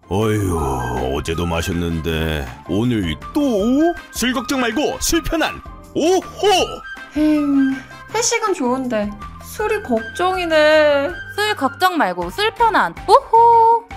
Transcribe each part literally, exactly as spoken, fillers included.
어휴, 어제도 마셨는데 오늘 또? 술 걱정 말고 술 편한 오호! 음, 회식은 좋은데 술이 걱정이네. 술 걱정 말고 술 편한 오호!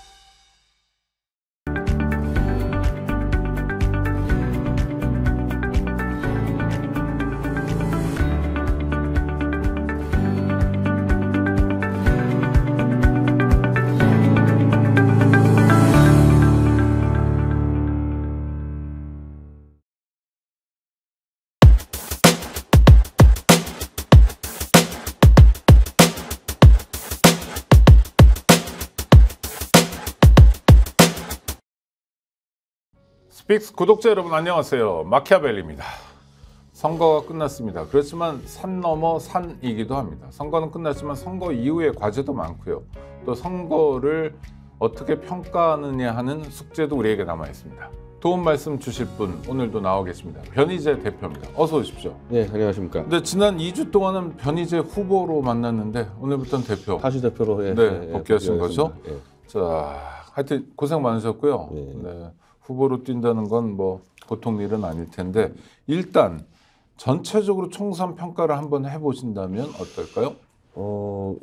스픽스 구독자 여러분 안녕하세요. 마키아벨리입니다. 선거가 끝났습니다. 그렇지만 산 넘어 산이기도 합니다. 선거는 끝났지만 선거 이후의 과제도 많고요. 또 선거를 어떻게 평가하느냐 하는 숙제도 우리에게 남아 있습니다. 도움 말씀 주실 분 오늘도 나와 계십니다. 변희재 대표입니다. 어서 오십시오. 네, 안녕하십니까. 네, 지난 이 주 동안은 변희재 후보로 만났는데 오늘부터는 대표. 다시 대표로 예, 네, 예, 복귀하신 예, 거죠? 예. 자, 하여튼 고생 많으셨고요. 예. 네, 후보로 뛴다는 건 뭐 보통 일은 아닐 텐데 일단 전체적으로 총선 평가를 한번 해보신다면 어떨까요? 어,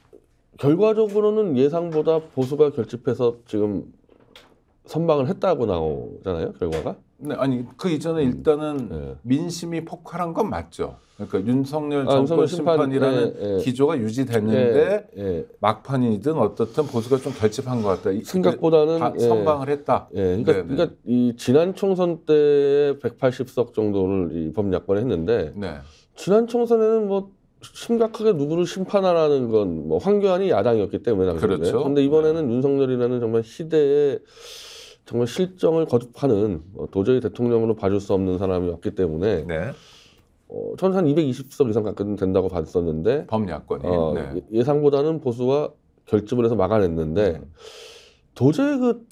결과적으로는 예상보다 보수가 결집해서 지금 선방을 했다고 나오잖아요, 결과가. 네, 아니 그 이전에 일단은 예. 민심이 폭발한 건 맞죠. 그러니까 윤석열 아, 정권 윤석열 심판, 심판이라는 예, 예. 기조가 유지됐는데 예, 예. 막판이든 어떻든 보수가 좀 결집한 것 같다. 생각보다는 다 예. 선방을 했다. 예, 그러니까, 네네. 그러니까 이 지난 총선 때 백팔십 석 정도를 이 범야권에 했는데 네. 지난 총선에는 뭐 심각하게 누구를 심판하라는 건 뭐 황교안이 야당이었기 때문에 당시에. 그렇죠. 그런데 이번에는 네. 윤석열이라는 정말 시대의 정말 실정을 거듭하는 뭐 도저히 대통령으로 봐줄 수 없는 사람이 왔기 때문에 네. 어, 저는 한 이백이십 석 이상 가까이 된다고 봤었는데 범야권이 어, 네. 예상보다는 보수가 결집을 해서 막아냈는데 음. 도저히 그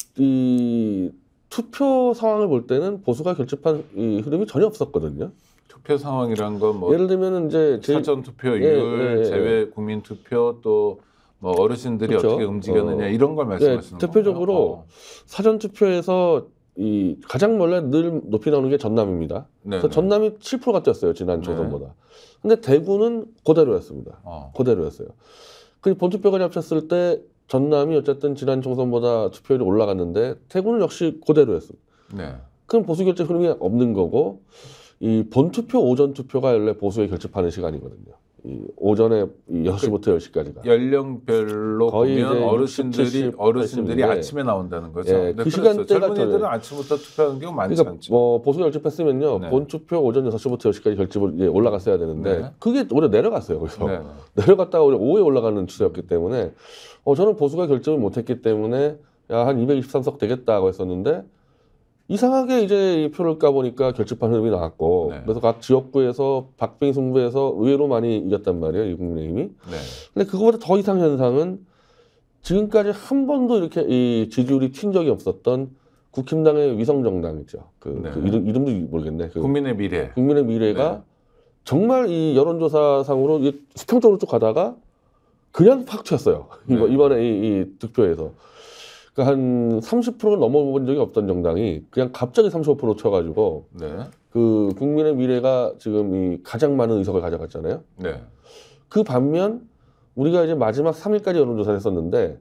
이 투표 상황을 볼 때는 보수가 결집한 이 흐름이 전혀 없었거든요. 투표 상황이란 건 뭐 예를 들면 이제 제, 사전 투표율, 예, 예, 제외 국민 투표 또 뭐 어르신들이 그렇죠. 어떻게 움직였느냐 어, 이런 걸 말씀하시는 예, 대표적으로 건가요? 사전 투표에서 이 가장 원래 늘 높이 나오는 게 전남입니다. 네네. 그래서 전남이 칠 퍼센트가 뛰었어요 지난 총선보다. 근데 대구는 그대로였습니다. 어. 그대로였어요. 그 본투표까지 합쳤을 때 전남이 어쨌든 지난 총선보다 투표율이 올라갔는데 대구는 역시 그대로였어요. 네. 그럼 보수 결집 흐름이 없는 거고 이 본투표 오전 투표가 원래 보수에 결집하는 시간이거든요. 이 오전에 이 여섯 시부터 열 시까지가 연령별로 거의 보면 이제 어르신들이 육십, 칠십, 어르신들이 팔십인데 아침에 나온다는 거죠. 예, 네, 그 그렇죠. 시간대가 젊은 애들은 더- 아침부터 투표하는 경우 많지 그러니까 않죠. 뭐 보수 결집했으면요 네. 본투표 오전 여섯 시부터 열 시까지 결집을 예, 올라갔어야 되는데 네. 그게 오히려 내려갔어요. 그래서 네. 내려갔다가 오히려 오후에 올라가는 추세였기 때문에 어, 저는 보수가 결집을 못했기 때문에 야, 한 이백이십삼 석 되겠다고 했었는데 이상하게 이제 이 표를 까보니까 결집한 흐름이 나왔고 네. 그래서 각 지역구에서 박빙 승부에서 의외로 많이 이겼단 말이에요. 이 국민의힘이. 네. 근데 그거보다 더 이상 현상은 지금까지 한 번도 이렇게 이 지지율이 튄 적이 없었던 국힘당의 위성정당이죠. 그, 네. 그 이름, 이름도 모르겠네. 그 국민의 미래. 국민의 미래가 네. 정말 이 여론조사상으로 이 수평적으로 쭉 가다가 그냥 팍 튀었어요. 네. 이번, 이번에 이, 이 득표에서. 그러니까 한 삼십 퍼센트를 넘어본 적이 없던 정당이 그냥 갑자기 삼십오 퍼센트 쳐가지고 네. 그 국민의 미래가 지금 이 가장 많은 의석을 가져갔잖아요. 네. 그 반면 우리가 이제 마지막 삼 일까지 여론조사를 했었는데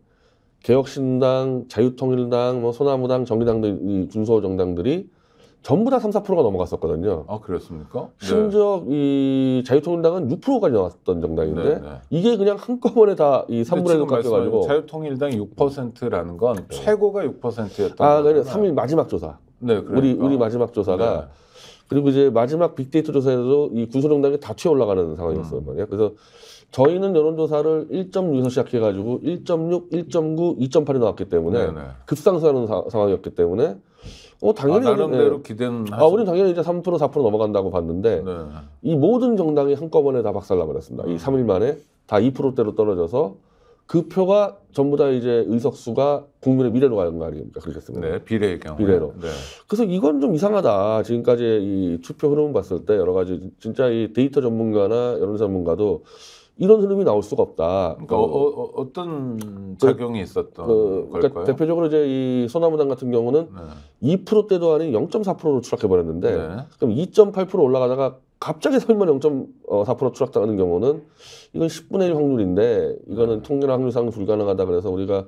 개혁신당, 자유통일당, 뭐 소나무당, 정의당 등 이 군소 정당들이 전부 다 삼, 사 퍼센트가 넘어갔었거든요. 아 그렇습니까? 네. 심지어 이 자유통일당은 육 퍼센트까지 나왔던 정당인데 네, 네. 이게 그냥 한꺼번에 다 이 삼분의 일 지금 말씀하신 깎여가지고 자유통일당이 육 퍼센트라는 건 최고가 육 퍼센트였던 아, 거잖아요. 네, 삼 일 마지막 조사. 네, 그러니까. 우리 우리 마지막 조사가 네. 그리고 이제 마지막 빅데이터 조사에도 이 군소정당이 다 튀어 올라가는 상황이었어요. 음. 말이에요. 그래서 저희는 여론조사를 일 점 육에서 시작해가지고 일 점 육, 일 점 구, 이 점 팔이 나왔기 때문에 네, 네. 급상승하는 사, 상황이었기 때문에 어 당연히 아, 나름대로 예. 기대는 아, 우리는 당연히 이제 삼 퍼센트, 사 퍼센트 넘어간다고 봤는데 네. 이 모든 정당이 한꺼번에 다 박살나버렸습니다. 음. 이 삼 일 만에 다 이 퍼센트대로 떨어져서 그 표가 전부 다 이제 의석수가 국민의 미래로 가는 거 아닙니까? 그렇겠습니다. 네, 비례의 경우. 비례로. 네. 그래서 이건 좀 이상하다. 지금까지 이 투표 흐름 봤을 때 여러 가지 진짜 이 데이터 전문가나 여론 전문가도 이런 흐름이 나올 수가 없다. 그러니까 어, 어, 어떤 작용이 있었던 그, 걸까요? 그러니까 대표적으로 이제 이 소나무당 같은 경우는 네. 이 퍼센트대도 아닌 영 점 사 퍼센트로 추락해 버렸는데 네. 그럼 이 점 팔 퍼센트 올라가다가 갑자기 설마 영 점 사 퍼센트 추락당하는 경우는 이건 십분의 일 확률인데 이거는 네. 통계나 확률상 불가능하다 그래서 우리가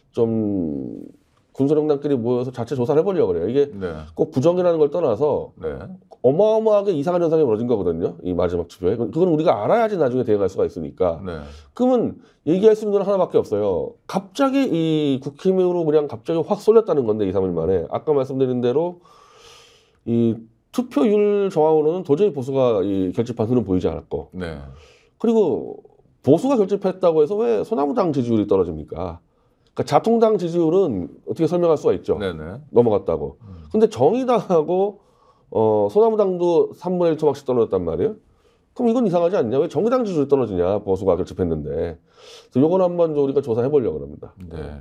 좀 군소정당끼리 모여서 자체 조사를 해보려고 그래요. 이게 네. 꼭 부정이라는 걸 떠나서 네. 어마어마하게 이상한 현상이 벌어진 거거든요. 이 마지막 투표에. 그건 우리가 알아야지 나중에 대응할 수가 있으니까. 네. 그러면 얘기할 수 있는 건 하나밖에 없어요. 갑자기 이 국힘으로 그냥 갑자기 확 쏠렸다는 건데 이, 삼 일 만에. 아까 말씀드린 대로 이 투표율 정황으로는 도저히 보수가 이 결집한 흐름 보이지 않았고. 네. 그리고 보수가 결집했다고 해서 왜 소나무당 지지율이 떨어집니까? 그러니까 자통당 지지율은 어떻게 설명할 수가 있죠. 네네. 넘어갔다고. 근데 정의당하고 어, 소나무당도 삼분의 일 토막씩 떨어졌단 말이에요. 그럼 이건 이상하지 않냐? 왜 정의당 지지율이 떨어지냐? 보수가 결집했는데. 그래서 요건 한번 좀 우리가 조사해 보려고 합니다. 네.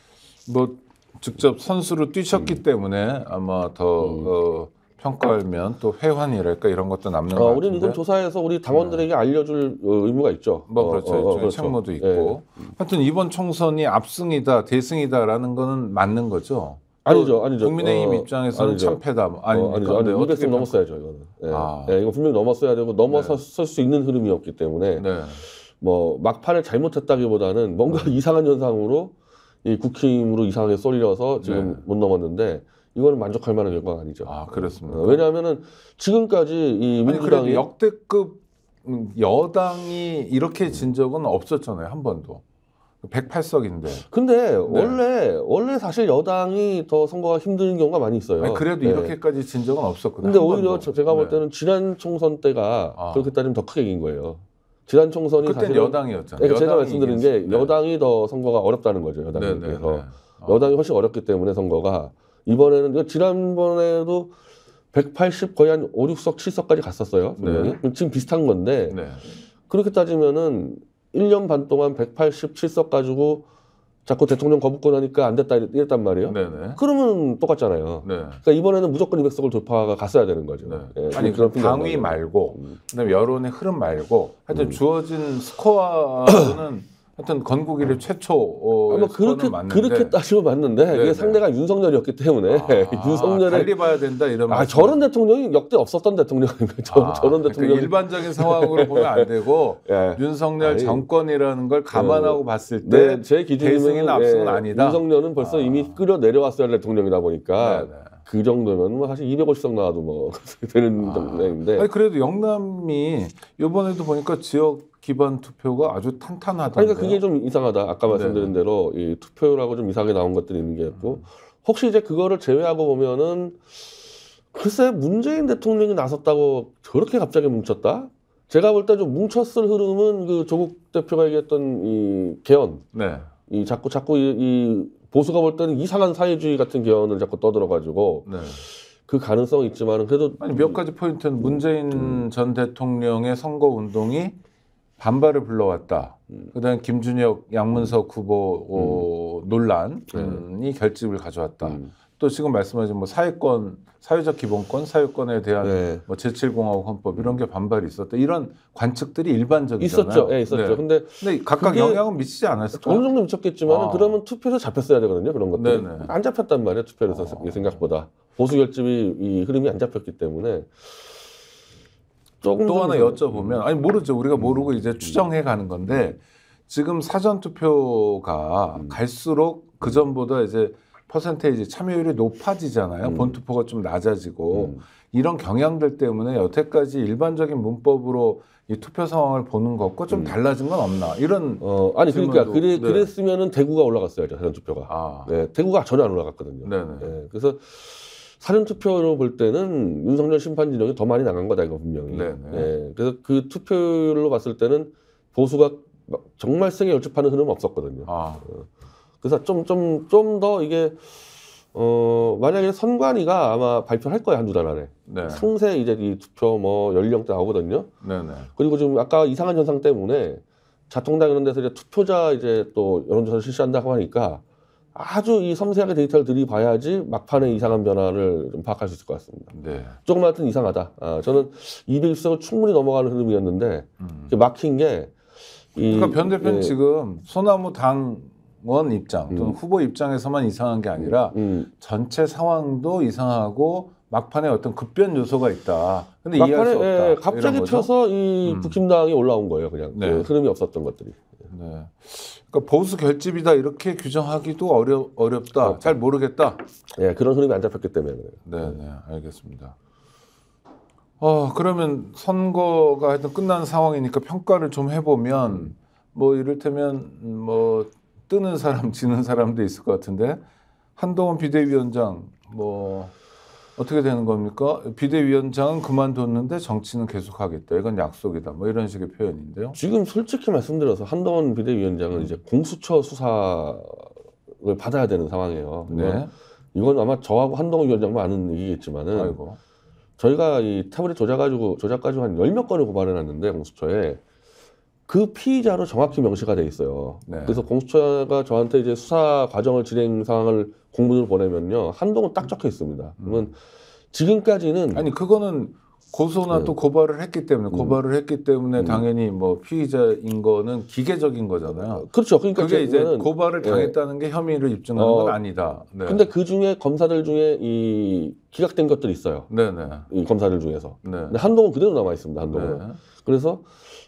뭐 직접 선수로 뛰셨기 음. 때문에 아마 더 음. 어, 평가하면 또 회환이랄까 이런 것도 남는 것 어, 같은데. 우리는 이건 조사해서 우리 당원들에게 알려줄 어, 의무가 있죠. 뭐 어, 그렇죠. 어, 어, 일종의 그렇죠. 책무도 있고. 예. 하여튼 이번 총선이 압승이다, 대승이다라는 거는 맞는 거죠. 아니죠, 아니죠. 국민의힘 어, 입장에서는 아니죠. 참패다. 뭐 어, 아닙니까? 아니죠. 아니, 네, 어떻게 이백승 평- 넘었어야죠, 이거는. 예. 아. 예, 이거 분명히 넘었어야 되고 넘어설 네. 수 있는 흐름이었기 때문에 네. 뭐 막판을 잘못했다기보다는 뭔가 이상한 현상으로 이 국힘으로 이상하게 쏠려서 지금 네. 못 넘었는데 이거는 만족할 만한 결과가 아니죠. 아 그렇습니다. 어, 왜냐하면은 지금까지 이 아니 그래도 민주당이 역대급 음, 여당이 이렇게 진 적은 없었잖아요. 한 번도. 백팔 석인데. 근데 원래 원래 사실 여당이 더 선거가 힘든 경우가 많이 있어요. 아니, 그래도 네. 이렇게까지 진 적은 없었거든요. 근데 한 오히려 번도. 저- 제가 볼 네. 때는 지난 총선 때가 아. 그렇게 따지면 더 크게 이긴 거예요. 지난 총선이 그땐 사실은 여당이었잖아요. 그러니까 제가 여당이 말씀드린 이긴- 게 네. 여당이 더 선거가 어렵다는 거죠. 여당에 네, 네, 비해서. 네. 어. 여당이 훨씬 어렵기 때문에 선거가 이번에는 이거 지난번에도 백팔십 거의 한 오, 육 석, 칠 석까지 갔었어요. 분명히. 지금 비슷한 건데 네. 그렇게 따지면은 일 년 반 동안 백팔십칠 석 가지고 자꾸 대통령 거부권 하니까 안 됐다 이랬단 말이에요. 네, 네. 그러면 똑같잖아요. 네. 그러니까 이번에는 무조건 이백 석을 돌파가 갔어야 되는 거죠. 네. 예, 아니 그런 그 필요가 당위 없는 거예요. 말고 음. 그다음에 여론의 흐름 말고 하여튼 음. 주어진 스코어는 하여튼 건국이래 최초 어, 아마 그렇게 맞는데 그렇게 따지면 맞는데 네, 이게 네. 상대가 윤석열이었기 때문에 아, 윤석열의 달리 봐야 된다 이런 아 말씀. 저런 대통령이 역대 없었던 대통령입니다. 저, 아, 저런 그러니까 대통령 일반적인 상황으로 보면 안 되고 예. 윤석열 아니, 정권이라는 걸 감안하고 봤을 때 네, 제 기준이면 대승이나 압승은 아니다. 윤석열은 벌써 아. 이미 끌어 내려왔어야 할 대통령이다 보니까 네, 네. 그 정도면 뭐 사실 이백오십 석 나와도 뭐 되는 아. 정도인데 아니 그래도 영남이 이번에도 보니까 지역 기반 투표가 아주 탄탄하던데. 그러니까 그게 좀 이상하다. 아까 말씀드린 네네. 대로 이 투표율하고 좀 이상하게 나온 것들이 있는 게 있고 혹시 이제 그거를 제외하고 보면은 글쎄 문재인 대통령이 나섰다고 저렇게 갑자기 뭉쳤다? 제가 볼 때 좀 뭉쳤을 흐름은 그 조국 대표가 얘기했던 이 개헌, 네. 이 자꾸 자꾸 이, 이 보수가 볼 때는 이상한 사회주의 같은 개헌을 자꾸 떠들어가지고 네. 그 가능성이 있지만은 그래도 아니 몇 가지 포인트는 문재인 음. 전 대통령의 선거 운동이 반발을 불러왔다. 음. 그다음에 김준혁, 양문석 후보 어, 논란이 네. 결집을 가져왔다. 음. 또 지금 말씀하신 뭐 사회권, 사회적 기본권, 사회권에 대한 네. 뭐 제칠 공화국 헌법 이런 게 반발이 있었다. 이런 관측들이 일반적이잖아요. 있었죠. 예, 있었죠. 네. 근데 근데 각각 그게 영향은 미치지 않았을까요? 어느 정도 미쳤겠지만 아. 그러면 투표에서 잡혔어야 되거든요. 그런 것들이. 네네. 안 잡혔단 말이에요. 투표에서 아. 생각보다. 보수 결집이 이 흐름이 안 잡혔기 때문에 조금 또 좀 하나 이상- 여쭤보면 아니 모르죠. 우리가 모르고 이제 추정해 가는 건데 지금 사전 투표가 음. 갈수록 그 전보다 이제 퍼센테이지 참여율이 높아지잖아요. 음. 본 투표가 좀 낮아지고 음. 이런 경향들 때문에 여태까지 일반적인 문법으로 이 투표 상황을 보는 것과 좀 음. 달라진 건 없나 이런 어, 아니 그러니까 질문도- 그래, 네. 그랬으면은 대구가 올라갔어야죠. 사전 투표가. 아 네, 대구가 전혀 안 올라갔거든요. 네네 예, 그래서 사전 투표로 볼 때는 윤석열 심판 진영이 더 많이 나간 거다 이거 분명히. 네네. 예, 그래서 그 투표율로 봤을 때는 보수가 막 정말 세게 열집하는 흐름은 없었거든요. 아 그래서 좀 좀 좀 더 이게 어 만약에 선관위가 아마 발표할 거예요 한두 달 안에. 네. 상세 이제 이 투표 뭐 연령대 나오거든요. 네네 그리고 지금 아까 이상한 현상 때문에 자통당 이런 데서 이제 투표자 이제 또 여론조사를 실시한다고 하니까 아주 이 섬세하게 데이터를 들이봐야지 막판에 이상한 변화를 좀 파악할 수 있을 것 같습니다. 네. 조금 하여튼 이상하다. 아, 저는 이백십 석을 충분히 넘어가는 흐름이었는데 음. 이게 막힌 게 이, 그러니까 변 대표는 예, 지금 소나무 당원 입장 또는 음. 후보 입장에서만 이상한 게 아니라 음, 전체 상황도 이상하고 막판에 어떤 급변 요소가 있다. 근데 이해할 막판에 수 없다. 예, 이런 갑자기 거죠? 펴서 이 음. 국힘당이 올라온 거예요. 그냥 네. 그 흐름이 없었던 것들이. 네. 그러니까 보수 결집이다 이렇게 규정하기도 어려 어렵다. 어렵다. 잘 모르겠다. 예, 그런 흐름이 안 잡혔기 때문에 그래요. 네, 네, 알겠습니다. 어, 그러면 선거가 하여튼 끝난 상황이니까 평가를 좀 해보면 뭐 이를테면 뭐 뜨는 사람, 지는 사람도 있을 것 같은데 한동훈 비대위원장 뭐 어떻게 되는 겁니까? 비대위원장은 그만뒀는데 정치는 계속하겠다. 이건 약속이다. 뭐 이런 식의 표현인데요. 지금 솔직히 말씀드려서 한동훈 비대위원장은 이제 공수처 수사를 받아야 되는 상황이에요. 네. 이건 아마 저하고 한동훈 위원장만 아는 얘기겠지만은 아이고. 저희가 이 태블릿 조작 가지고 조작 가지고 한 열 몇 건을 고발해 놨는데 공수처에 그 피의자로 정확히 명시가 돼 있어요. 네. 그래서 공수처가 저한테 이제 수사 과정을 진행 상황을 공문을 보내면요. 한동훈 딱 적혀 있습니다. 그러면 지금까지는 아니 그거는 고소나 네. 또 고발을 했기 때문에 고발을 했기 때문에 음. 당연히 뭐 피의자인 거는 기계적인 거잖아요. 그렇죠. 그러니까 그게 이제 저는 고발을 네. 당했다는 게 혐의를 입증하는 어, 건 아니다. 네. 근데 그 중에 검사들 중에 이 기각된 것들이 있어요. 네네. 이 검사들 중에서. 네. 근데 한동훈 그대로 남아 있습니다. 한동훈. 네. 그래서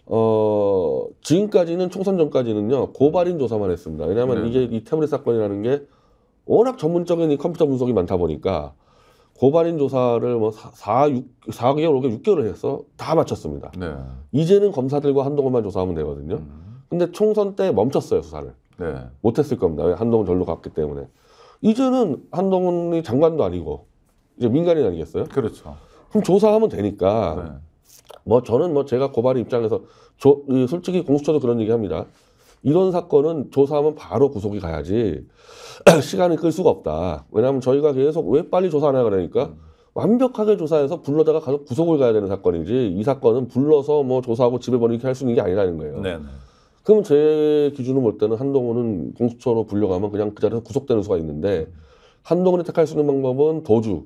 어 지금까지는 총선 전까지는요 고발인 조사만 했습니다. 왜냐하면 네. 이게 이 태블릿 사건이라는 게 워낙 전문적인 이 컴퓨터 분석이 많다 보니까 고발인 조사를 뭐 사, 육, 사 개월, 오 개월, 육 개월을 해서 다 마쳤습니다. 네. 이제는 검사들과 한동훈만 조사하면 되거든요. 음. 근데 총선 때 멈췄어요 수사를. 네. 못했을 겁니다. 왜? 한동훈 절로 갔기 때문에. 이제는 한동훈이 장관도 아니고 이제 민간인 아니겠어요? 그렇죠. 그럼 조사하면 되니까 네. 뭐 저는 뭐 제가 고발인 입장에서 조, 이 솔직히 공수처도 그런 얘기합니다. 이런 사건은 조사하면 바로 구속이 가야지 시간을 끌 수가 없다. 왜냐하면 저희가 계속 왜 빨리 조사하냐 그러니까 음. 완벽하게 조사해서 불러다가 가서 구속을 가야 되는 사건이지 이 사건은 불러서 뭐 조사하고 집에 보내게 할 수 있는 게 아니라는 거예요. 네. 네. 그러면 제 기준으로 볼 때는 한동훈은 공수처로 불려가면 그냥 그 자리에서 구속되는 수가 있는데 한동훈이 택할 수 있는 방법은 도주.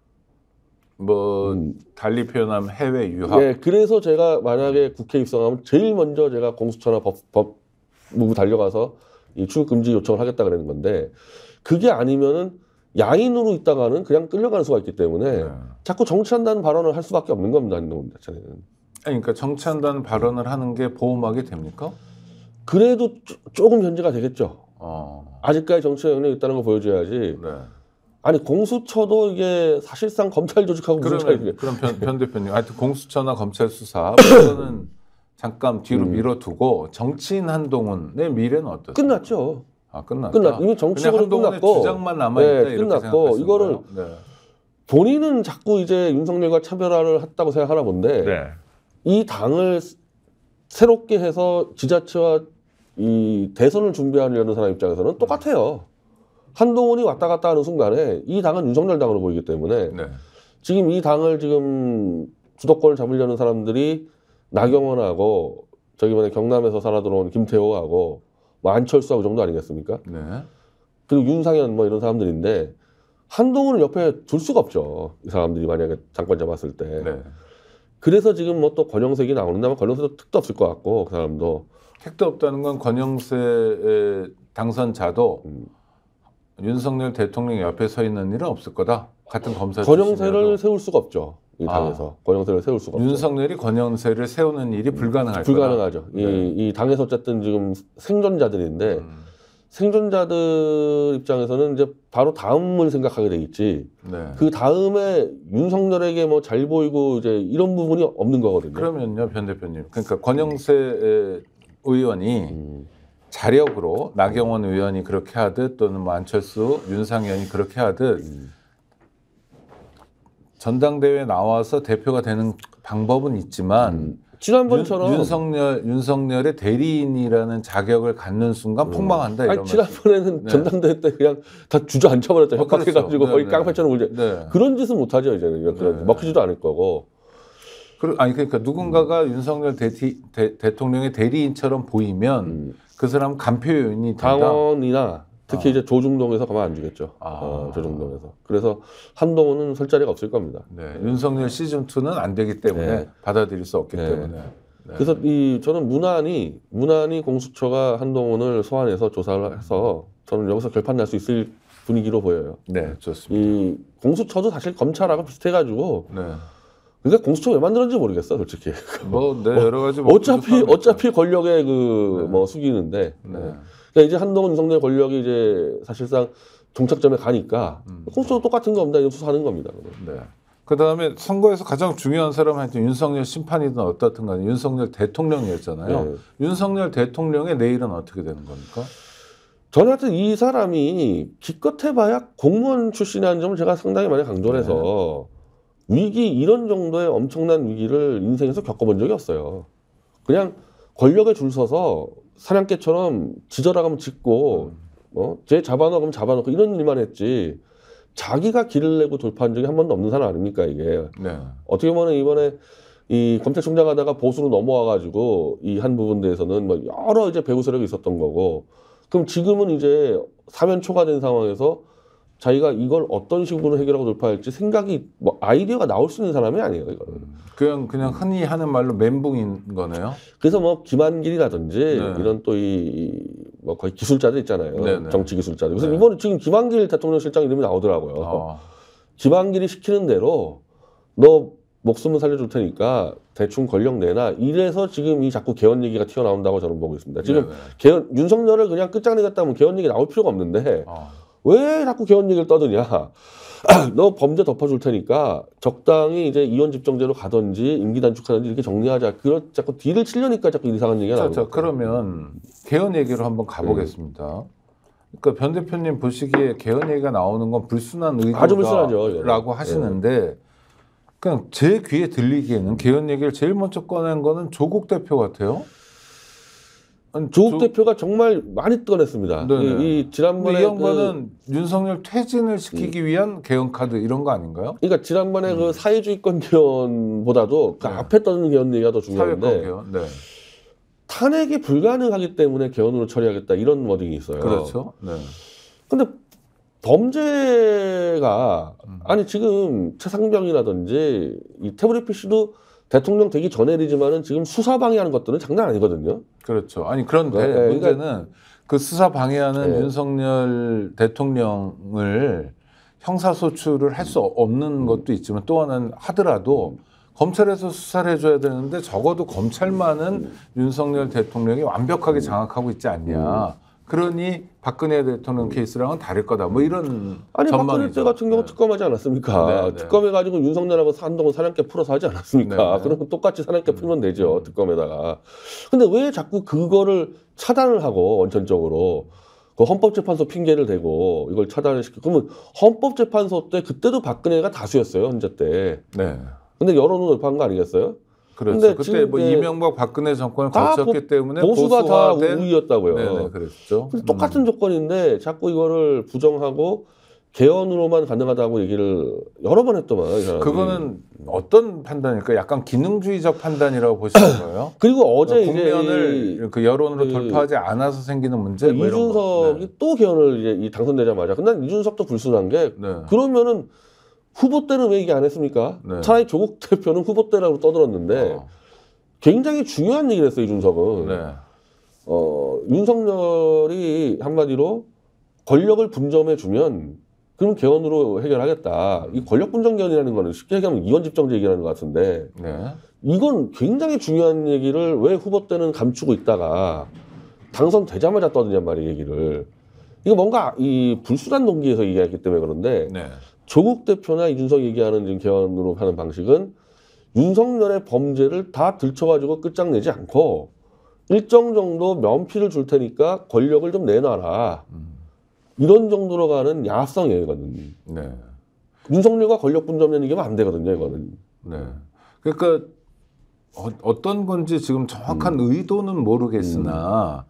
뭐 음. 달리 표현하면 해외 유학. 예, 그래서 제가 만약에 국회 입성하면 제일 먼저 제가 공수처나 법, 법무부 달려가서 이 출국 금지 요청을 하겠다 그러는 건데 그게 아니면은 야인으로 있다가는 그냥 끌려가는 수가 있기 때문에 네. 자꾸 정치한다는 발언을 할 수밖에 없는 겁니다. 한동훈 자체는. 아니, 그러니까 정치한다는 발언을 하는 게 보호막이 됩니까? 그래도 조, 조금 견제가 되겠죠. 어. 아직까지 정치 영역이 있다는 거 보여줘야지. 네. 아니 공수처도 이게 사실상 검찰 조직하고 무슨 그러면 차이냐. 그럼 변, 변 대표님, 하여튼 공수처나 검찰 수사 이거는 잠깐 뒤로 음. 밀어두고 정치인 한동훈의 미래는 어떠세요? 끝났죠. 아 끝났다. 끝났. 이미 정치적으로 그냥 한동훈의 끝났고. 주장만 남아 있다 네, 이렇게 끝났고 생각하시는 이거를 거예요? 네. 본인은 자꾸 이제 윤석열과 차별화를 했다고 생각하나 본데 네. 이 당을 새롭게 해서 지자체와 이 대선을 준비하려는 사람 입장에서는 똑같아요. 한동훈이 왔다 갔다 하는 순간에 이 당은 윤석열 당으로 보이기 때문에 네. 지금 이 당을 지금 주도권을 잡으려는 사람들이 나경원하고 저기 만에 경남에서 살아 들어온 김태호하고 뭐 안철수하고 정도 아니겠습니까? 네. 그리고 윤상현 뭐 이런 사람들인데 한동훈을 옆에 둘 수가 없죠. 이 사람들이 만약에 장관 잡았을 때. 네. 그래서 지금 뭐 또 권영색이 나오는데 권영색도 특도 없을 것 같고 그 사람도 택도 없다는 건 권영세 당선자도 음. 윤석열 대통령 옆에 서 있는 일은 없을 거다. 같은 검사 권영세를 출신이라도. 세울 수가 없죠. 이 아. 당에서 권영세를 세울 수가 없죠. 윤석열이 권영세를 세우는 일이 불가능할 불가능하죠. 거다. 이, 네. 이 당에서 어쨌든 지금 생존자들인데 음. 생존자들 입장에서는 이제 바로 다음을 생각하게 돼 있지. 네. 그 다음에 윤석열에게 뭐 잘 보이고 이제 이런 부분이 없는 거거든요. 그러면요, 변 대표님. 그러니까 권영세 의원이 음. 자력으로 나경원 의원이 그렇게 하듯 또는 뭐 안철수, 윤상현이 그렇게 하듯 음. 전당대회에 나와서 대표가 되는 방법은 있지만 음. 지난번처럼 윤, 윤석열, 윤석열의 대리인이라는 자격을 갖는 순간 폭망한다 이런 아니, 지난번에는 네. 전당대회 때 그냥 다 주저앉혀버렸다. 어, 협박해가지고 그랬어. 거의 네, 깡패처럼 굴지. 네. 그런 짓은 못하죠 이제는. 이렇게 네. 먹히지도 않을 거고. 그, 아니 그러니까 누군가가 윤석열 대티, 대, 대통령의 대리인처럼 보이면 음. 그 사람 간표 요인이 된다. 당원이나 특히 아. 이제 조중동에서 가만 안 주겠죠. 아. 어, 조중동에서. 그래서 한동훈은 설 자리가 없을 겁니다. 네, 윤석열 시즌 이는 안 되기 때문에 네. 받아들일 수 없기 네. 때문에. 네. 그래서 이 저는 문안이 문안이 공수처가 한동훈을 소환해서 조사를 해서 저는 여기서 결판 날 수 있을 분위기로 보여요. 네, 좋습니다. 이 공수처도 사실 검찰하고 비슷해가지고 네. 그러니까 공수처 왜 만들었는지 모르겠어, 솔직히. 뭐, 네, 여러 가지 뭐 어차피 부족함이 어차피 권력의 그 네. 뭐 수기는데. 네. 그러니까 이제 한동훈 윤석열 권력이 이제 사실상 종착점에 가니까 음. 공수처도 똑같은 겁니다. 이거 수사하는 겁니다. 네. 그 다음에 선거에서 가장 중요한 사람한테 윤석열 심판이든 어떻든 간에 윤석열 대통령이었잖아요. 네. 윤석열 대통령의 내일은 어떻게 되는 겁니까? 저는 하여튼 이 사람이 기껏해봐야 공무원 출신이라는 점을 제가 상당히 많이 강조를 해서 위기 이런 정도의 엄청난 위기를 인생에서 겪어본 적이 없어요. 그냥 권력에 줄 서서 사냥개처럼 지져라가면 짖고 어? 쟤 잡아놓으면 잡아놓고 이런 일만 했지 자기가 길을 내고 돌파한 적이 한 번도 없는 사람 아닙니까 이게. 네. 어떻게 보면 이번에 이 검찰총장 하다가 보수로 넘어와가지고 이 한 부분 대해서는 뭐 여러 이제 배후 세력이 있었던 거고 그럼 지금은 이제 사면 초과된 상황에서 자기가 이걸 어떤 식으로 해결하고 돌파할지 생각이 뭐 아이디어가 나올 수 있는 사람이 아니에요 이거는. 그냥 그냥 흔히 하는 말로 멘붕인 거네요. 그래서 뭐 김한길이라든지 네. 이런 또 이 뭐 거의 기술자들 있잖아요. 네네. 정치 기술자들. 그래서 네. 이번에 지금 김한길 대통령 실장 이름이 나오더라고요. 어. 김한길이 시키는 대로 너 목숨은 살려줄 테니까 대충 권력 내놔. 이래서 지금 이 자꾸 개헌 얘기가 튀어나온다고 저는 보고 있습니다. 지금 네네. 개헌, 윤석열을 그냥 끝장내겠다면 개헌 얘기 나올 필요가 없는데 어. 왜 자꾸 개헌 얘기를 떠드냐. 너 범죄 덮어줄 테니까 적당히 이제 이원 집정제로 가든지 임기 단축하든지 이렇게 정리하자. 그런 자꾸 딜을 치려니까 자꾸 이상한 얘기가 자, 나오는 자, 거예요. 그러면 개헌 얘기로 한번 가보겠습니다. 그러니까 변 대표님 보시기에 개헌 얘기가 나오는 건 불순한 아주 불순하죠, 의도다라고 예. 하시는데 그냥 제 귀에 들리기에는 개헌 얘기를 제일 먼저 꺼낸 거는 조국 대표 같아요. 아니, 조국 조- 대표가 정말 많이 꺼냈습니다. 네네. 이, 이 지난번에 이 양반은 윤석열 퇴진을 시키기 위한 개헌 카드 이런 거 아닌가요? 그러니까 지난번에 그 사회주의권 개헌보다도 그 네. 앞에 떠는 개헌 얘기가 더 사회권 중요한데 개헌. 네. 탄핵이 불가능하기 때문에 개헌으로 처리하겠다 이런 워딩이 있어요. 그렇죠. 네. 근데 범죄가 음. 아니 지금 최상병이라든지 이 태블릿 피씨도 대통령 되기 전에이지만은 지금 수사 방해하는 것들은 장난 아니거든요. 그렇죠. 아니 그런데 네, 네, 문제는 그 수사 방해하는 네. 윤석열 대통령을 형사소추를 할 수 없는 것도 있지만 또 하나는 하더라도 검찰에서 수사를 해줘야 되는데 적어도 검찰만은 윤석열 대통령이 완벽하게 장악하고 있지 않냐. 그러니 박근혜 대통령 케이스랑은 다를 거다. 뭐 이런 아니 박근혜 전망이죠. 때 같은 경우 네. 특검하지 않았습니까? 네, 네. 특검해가지고 윤석열하고 한동훈 사냥개 풀어서 하지 않았습니까? 네, 네. 그러면 똑같이 사냥개 풀면 되죠 특검에다가. 근데 왜 자꾸 그거를 차단을 하고 원천적으로 그 헌법재판소 핑계를 대고 이걸 차단을 시키고 그러면 헌법재판소 때 그때도 박근혜가 다수였어요 헌재 때. 네. 근데 여론은 돌파한 거 아니겠어요? 그렇죠. 근데 그때 지금 뭐 이제 이명박 박근혜 정권을 다 거쳤기 보- 때문에 보수가 다 보수화된 우위였다고요. 네네 그랬죠. 근데 똑같은 조건인데 자꾸 이거를 부정하고 개헌으로만 가능하다고 얘기를 여러 번 했더만. 이 사람이. 그거는 어떤 판단일까요? 약간 기능주의적 판단이라고 보시는 거예요? 그리고 어제 국면을 이제 그 여론으로 그- 돌파하지 않아서 생기는 문제? 이, 뭐 이런 거. 이준석이 또 개헌을 이제 이 당선되자마자. 근데 난 이준석도 불순한 게 네. 네. 그러면은 후보 때는 왜 얘기 안 했습니까? 네. 차라리 조국 대표는 후보 때라고 떠들었는데 어. 굉장히 중요한 얘기를 했어요 이준석은. 네. 어, 윤석열이 한마디로 권력을 분점해 주면 그럼 개헌으로 해결하겠다. 이 권력 분점 개헌이라는 거는 쉽게 얘기하면 이원 집정제 얘기하는 것 같은데 네. 이건 굉장히 중요한 얘기를 왜 후보 때는 감추고 있다가 당선되자마자 떠드냔 말이에요 얘기를. 이거 뭔가 이 불순한 동기에서 얘기했기 때문에 그런데 네. 조국 대표나 이준석 얘기하는 지금 개헌으로 하는 방식은 윤석열의 범죄를 다 들춰가지고 끝장내지 않고 일정 정도 면피를 줄 테니까 권력을 좀 내놔라. 음. 이런 정도로 가는 야합성이에요, 이거는. 네. 윤석열과 권력 분점년 이기면 안 되거든요, 이거는. 네. 그러니까 어, 어떤 건지 지금 정확한 음. 의도는 모르겠으나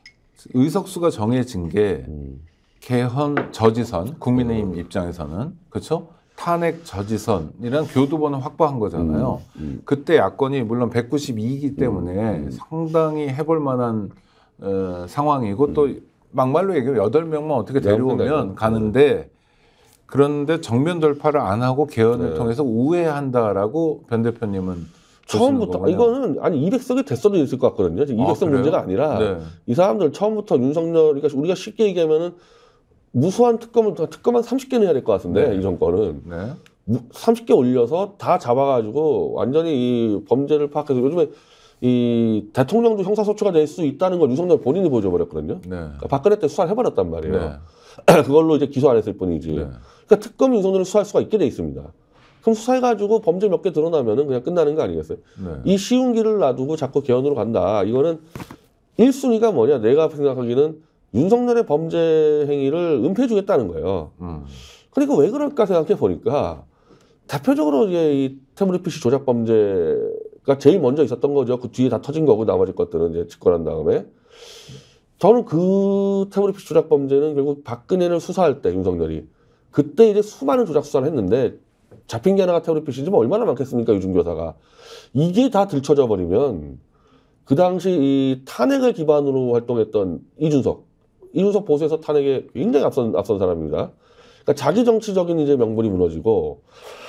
의석수가 정해진 게 음. 개헌 저지선 국민의힘 입장에서는 그렇죠? 탄핵 저지선이란 교두보는 확보한 거잖아요. 음. 그때 야권이 물론 백구십이이기 때문에 음. 상당히 해볼 만한 어, 상황이고 또 막말로 얘기하면 여덟 명만 어떻게 데려오면 명분 가는데 그런데 정면 돌파를 안 하고 개헌을 네. 통해서 우회한다라고 변 대표님은 처음부터 거군요. 이거는 아니 이백 석이 됐어도 있을 것 같거든요. 이백 석 아, 문제가 아니라 네. 이 사람들 처음부터 윤석열 그러니까 우리가 쉽게 얘기하면은 무수한 특검을 특검 한 삼십 개 내야 될 것 같은데 네. 이 정권은 네. 삼십 개 올려서 다 잡아가지고 완전히 이 범죄를 파악해서 요즘에 이 대통령도 형사소추가 될 수 있다는 걸 윤석열 본인이 보여줘버렸거든요. 네. 그러니까 박근혜 때 수사를 해버렸단 말이에요. 네. 그걸로 이제 기소 안 했을 뿐이지. 네. 그러니까 특검이 윤석열을 수사할 수가 있게 돼 있습니다. 그럼 수사해가지고 범죄 몇 개 드러나면은 그냥 끝나는 거 아니겠어요? 네. 이 쉬운 길을 놔두고 자꾸 개헌으로 간다. 이거는 일 순위가 뭐냐? 내가 생각하기는 윤석열의 범죄 행위를 은폐해주겠다는 거예요. 음. 그러니까 왜 그럴까 생각해 보니까 대표적으로 이제 이 태블릿 피씨 조작 범죄가 제일 먼저 있었던 거죠. 그 뒤에 다 터진 거고 나머지 것들은 이제 집권한 다음에 저는 그 태블릿 피씨 조작 범죄는 결국 박근혜를 수사할 때 윤석열이 그때 이제 수많은 조작 수사를 했는데 잡힌 게 하나가 태블릿 피씨지만 얼마나 많겠습니까 유중교사가 이게 다 들춰져 버리면 그 당시 이 탄핵을 기반으로 활동했던 이준석 이준석 보수에서 탄핵에 굉장히 앞선 앞선 사람입니다. 그러니까 자기 정치적인 이제 명분이 무너지고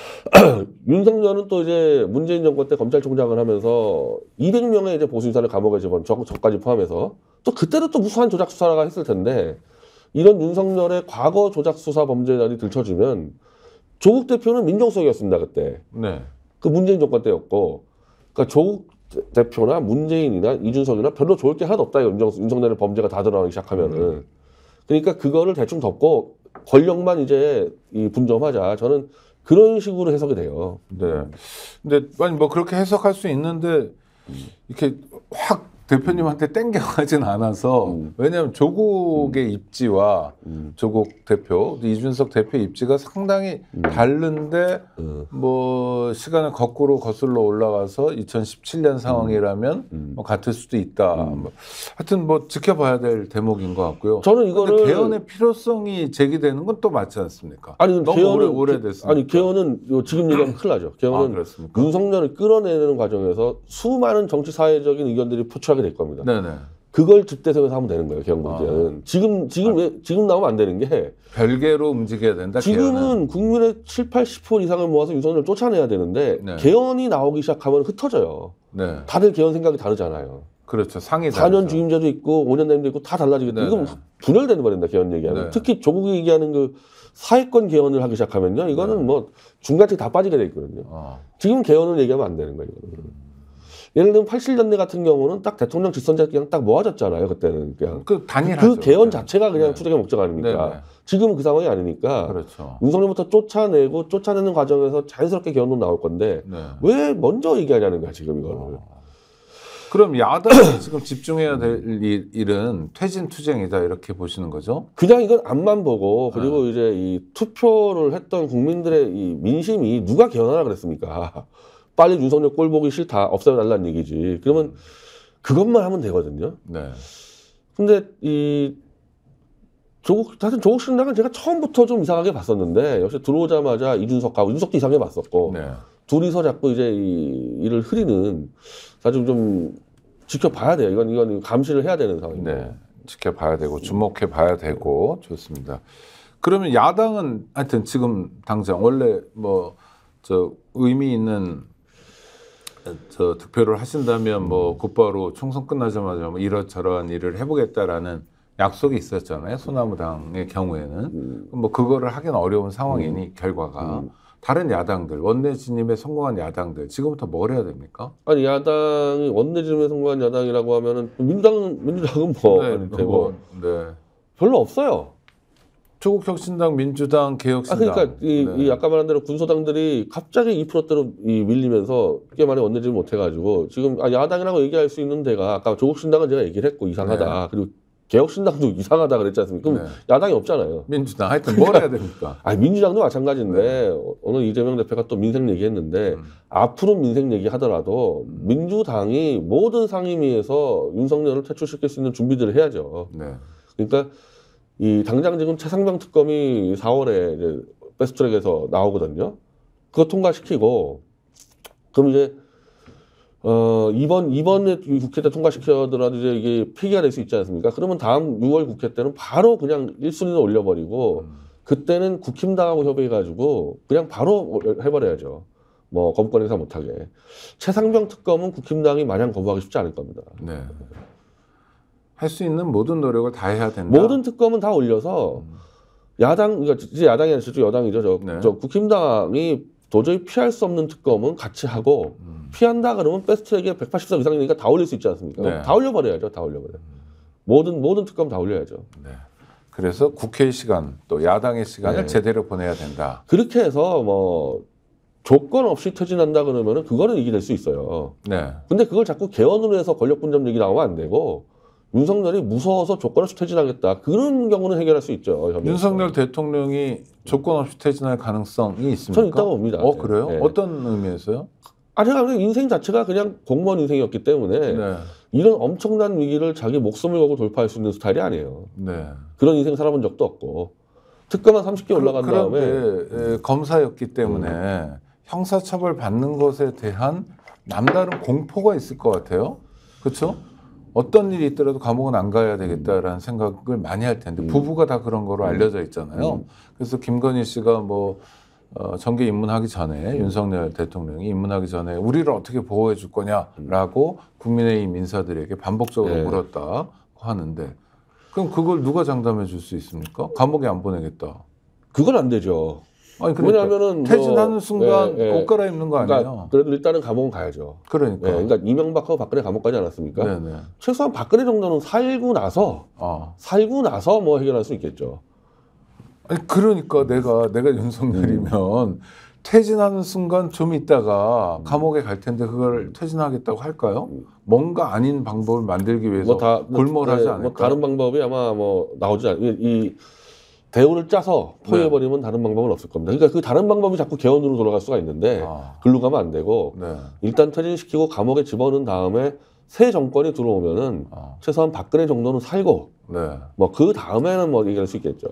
윤석열은 또 이제 문재인 정권 때 검찰총장을 하면서 이백 명의 이제 보수 인사를 감옥에 집어넣은 저, 저까지 포함해서 또 그때도 또 무수한 조작 수사가 했을 텐데 이런 윤석열의 과거 조작 수사 범죄들이 들춰지면 조국 대표는 민정수석이었습니다 그때. 네. 그 문재인 정권 때였고, 그러니까 조국 대표나 문재인이나 이준석이나 별로 좋을 게 하나도 없다. 윤정, 윤석열의 범죄가 다 드러나기 시작하면은. 음. 그러니까 그거를 대충 덮고 권력만 이제 이 분점하자. 저는 그런 식으로 해석이 돼요. 네. 근데 아니 뭐 그렇게 해석할 수 있는데 이렇게 확 대표님한테 땡겨가진 않아서 음. 왜냐하면 조국의 음. 입지와 음. 조국 대표, 이준석 대표 입지가 상당히 음. 다른데 음. 뭐 시간을 거꾸로 거슬러 올라가서 이천십칠 년 상황이라면 음. 뭐 같을 수도 있다. 음. 뭐 하여튼 뭐 지켜봐야 될 대목인 것 같고요. 저는 근데 이거를 개헌의 필요성이 제기되는 건 또 맞지 않습니까? 아니 너무 개헌은 오래 오래됐으니까. 아니 개헌은 요 지금 얘기하면 큰일 나죠. 아, 개헌은 그렇습니까? 윤석열을 끌어내는 과정에서 수많은 정치 사회적인 의견들이 포출하게 될 겁니다. 네네. 그걸 득대석에서 하면 되는 거예요. 개헌 문제는. 아. 지금 지금 왜 지금 나오면 안 되는 게 별개로 움직여야 된다. 지금은 개헌은. 국민의 칠, 팔십 퍼센트 이상을 모아서 윤석열을 쫓아내야 되는데 네. 개헌이 나오기 시작하면 흩어져요. 네. 다들 개헌 생각이 다르잖아요. 그렇죠. 상이 사 년 다르죠. 주임제도 있고 오 년 단임도 있고 다 달라지겠다. 네네. 이건 분열되는 버린다. 개헌 얘기하면. 네. 특히 조국이 얘기하는 그 사회권 개헌을 하기 시작하면요. 이거는 네. 뭐 중간층 다 빠지게 돼 있거든요. 어. 지금 개헌을 얘기하면 안 되는 거예요. 이거는. 예를 들면 팔십 년대 같은 경우는 딱 대통령 직선제 그냥 딱 모아졌잖아요. 그때는 그냥 그 단일하죠. 그 개헌 네. 자체가 그냥 네. 투쟁의 목적 아닙니까? 네네. 지금은 그 상황이 아니니까 그렇죠. 윤석열부터 쫓아내고 쫓아내는 과정에서 자연스럽게 개헌도 나올 건데 네. 왜 먼저 얘기하냐는 거야 지금 이거를. 어. 그럼 야당이 지금 집중해야 될 일, 일은 퇴진 투쟁이다 이렇게 보시는 거죠? 그냥 이건 앞만 보고 그리고 네. 이제 이 투표를 했던 국민들의 이 민심이 누가 개헌하라 그랬습니까? 빨리 윤석열 꼴 보기 싫다 없애달라는 얘기지. 그러면 그것만 하면 되거든요. 네. 근데 이 조국 사실 조국 신당은 제가 처음부터 좀 이상하게 봤었는데 역시 들어오자마자 이준석하고 이준석도 이상하게 봤었고 네. 둘이서 자꾸 이제 이 일을 흐리는 사실 좀 지켜봐야 돼요. 이건 이건 감시를 해야 되는 상황입니다. 네. 지켜봐야 되고 주목해 봐야 되고 좋습니다. 그러면 야당은 하여튼 지금 당장 원래 뭐 저 의미 있는 저 득표를 하신다면 뭐 곧바로 총선 끝나자마자 뭐 이러저러한 일을 해보겠다라는 약속이 있었잖아요. 소나무당의 경우에는 음. 뭐 그거를 하기는 어려운 상황이니 결과가 음. 다른 야당들 원내 진입에 성공한 야당들 지금부터 뭘 해야 됩니까? 아니 야당이 원내진에 성공한 야당이라고 하면은 민주당 민주당은 뭐 네, 아니, 되고 뭐, 네. 별로 없어요. 조국 혁신당, 민주당, 아 개혁신당. 그러니까 이, 네. 이 아까 말한 대로 군소당들이 갑자기 이 퍼센트대로 이 밀리면서 꽤 많이 원내진 못해가지고 지금 아, 야당이라고 얘기할 수 있는 데가 아까 조국 신당은 제가 얘기를 했고 이상하다. 네. 그리고 개혁신당도 이상하다 그랬지 않습니까? 그럼 네. 야당이 없잖아요. 민주당 하여튼 뭘 해야 됩니까? 아 민주당도 마찬가지인데 오늘 이재명 대표가 또 민생 얘기했는데 음. 앞으로 민생 얘기하더라도 민주당이 모든 상임위에서 윤석열을 퇴출시킬 수 있는 준비들을 해야죠. 네. 그러니까 이 당장 지금 최상병 특검이 사월에 이제 패스트트랙에서 나오거든요. 그거 통과시키고 그럼 이제 어 이번 이번에 국회 때 통과시켜더라도 이제 이게 폐기가 될 수 있지 않습니까? 그러면 다음 유월 국회 때는 바로 그냥 일 순위로 올려버리고 음. 그때는 국힘당하고 협의해가지고 그냥 바로 해버려야죠. 뭐 거부권 행사 못하게. 최상병 특검은 국힘당이 마냥 거부하기 쉽지 않을 겁니다. 네. 할 수 있는 모든 노력을 다 해야 된다. 모든 특검은 다 올려서 야당, 그러니까 이제 야당이 아니라 저쪽 여당이죠. 저, 네. 저 국힘당이 도저히 피할 수 없는 특검은 같이 하고 음. 피한다 그러면 패스트트랙에 백팔십 석 이상이니까 다 올릴 수 있지 않습니까? 네. 다 올려버려야죠. 다 올려버려. 모든 모든 특검 다 올려야죠. 네. 그래서 국회의 시간 또 야당의 시간을 네. 제대로 보내야 된다. 그렇게 해서 뭐 조건 없이 퇴진한다 그러면은 그거는 이기될 수 있어요. 네. 근데 그걸 자꾸 개헌으로 해서 권력 분점 얘기 나오면 안 되고 윤석열이 무서워서 조건 없이 퇴진하겠다. 그런 경우는 해결할 수 있죠. 협의에서. 윤석열 대통령이 조건 없이 퇴진할 가능성이 있습니까? 저는 있다고 봅니다. 어 그래요? 네. 어떤 의미에서요? 아니, 아니 인생 자체가 그냥 공무원 인생이었기 때문에 네. 이런 엄청난 위기를 자기 목숨을 걸고 돌파할 수 있는 스타일이 아니에요. 네. 그런 인생 살아본 적도 없고 특검만 삼십 개 올라간 그, 다음에 그런데 에, 검사였기 때문에 형사처벌 받는 것에 대한 남다른 공포가 있을 것 같아요. 그렇죠? 어떤 일이 있더라도 감옥은 안 가야 되겠다라는 생각을 많이 할 텐데 부부가 다 그런 거로 알려져 있잖아요. 그래서 김건희 씨가 뭐 어, 정계 입문하기 전에 윤석열 대통령이 입문하기 전에 우리를 어떻게 보호해 줄 거냐라고 국민의힘 인사들에게 반복적으로 네. 물었다고 하는데 그럼 그걸 누가 장담해 줄 수 있습니까? 감옥에 안 보내겠다. 그건 안 되죠. 아니 그러니까 왜냐하면은 퇴진하는 뭐, 순간 예, 예. 옷 갈아입는 거 아니에요? 그러니까 그래도 일단은 감옥은 가야죠. 그러니까. 예, 그러니까 이명박하고 박근혜 감옥 가지 않았습니까? 네네. 최소한 박근혜 정도는 살고 나서 아. 살고 나서 뭐 해결할 수 있겠죠. 아니 그러니까 내가 내가 윤석열이면 음. 퇴진하는 순간 좀 있다가 감옥에 갈 텐데 그걸 퇴진하겠다고 할까요? 뭔가 아닌 방법을 만들기 위해서 뭐 다 골몰하지 네, 않을까? 뭐 다른 방법이 아마 뭐 나오지 않. 이, 이 대우를 짜서 포위해버리면 다른 방법은 없을 겁니다. 그러니까 그 다른 방법이 자꾸 개헌으로 돌아갈 수가 있는데 아. 글로 가면 안 되고 네. 일단 퇴진시키고 감옥에 집어넣은 다음에 새 정권이 들어오면은 아. 최소한 박근혜 정도는 살고 네. 뭐 그 다음에는 뭐 얘기할 수 있겠죠.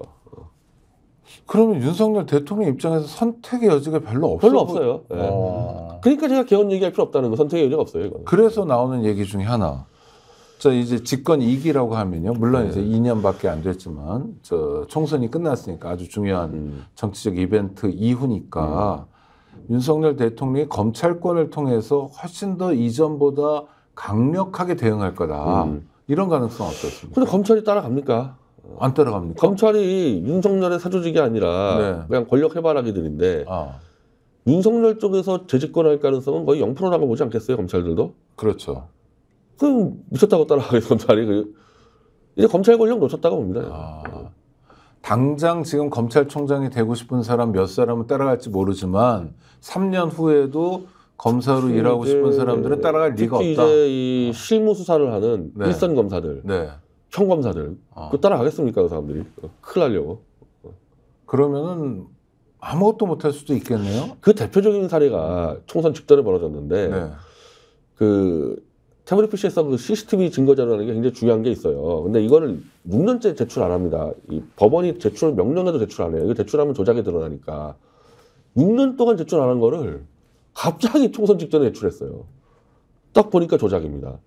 그러면 윤석열 대통령 입장에서 선택의 여지가 별로 없어. 별로 없어요. 예. 어. 그러니까 제가 개헌 얘기할 필요 없다는 거 선택의 여지가 없어요. 이거는. 그래서 나오는 얘기 중에 하나. 자 이제 집권 이 기라고 하면요. 물론 네. 이제 이 년밖에 안 됐지만 저 총선이 끝났으니까 아주 중요한 음. 정치적 이벤트 이후니까 윤석열 대통령이 검찰권을 통해서 훨씬 더 이전보다 강력하게 대응할 거다. 음. 이런 가능성 어떻습니까? 근데 검찰이 따라갑니까? 안 따라갑니까? 검찰이 윤석열의 사조직이 아니라 네. 그냥 권력 해바라기들인데 아, 윤석열 쪽에서 재집권할 가능성은 거의 영 퍼센트라고 보지 않겠어요, 검찰들도? 그렇죠. 그럼 미쳤다고 따라가겠어, 검찰이. 그 이제 검찰 권력 놓쳤다고 봅니다. 아, 당장 지금 검찰총장이 되고 싶은 사람 몇 사람은 따라갈지 모르지만 삼 년 후에도 검사로 일하고 이제 싶은 사람들은 따라갈 리가 특히 없다. 이제 이 실무 수사를 하는 네. 일선 검사들, 네. 평검사들, 아. 그 따라가겠습니까, 그 사람들이? 어, 큰일 나려고. 그러면은 아무것도 못할 수도 있겠네요. 그 대표적인 사례가 총선 직전에 벌어졌는데, 네. 그 태블릿 피씨에서 그 씨씨티비 증거 자료라는 게 굉장히 중요한 게 있어요. 근데 이거를 육 년째 제출 안 합니다. 이 법원이 제출 명령해도 제출 안 해요. 이거 제출하면 조작이 드러나니까 육 년 동안 제출 안 한 거를 갑자기 총선 직전에 제출했어요. 딱 보니까 조작입니다.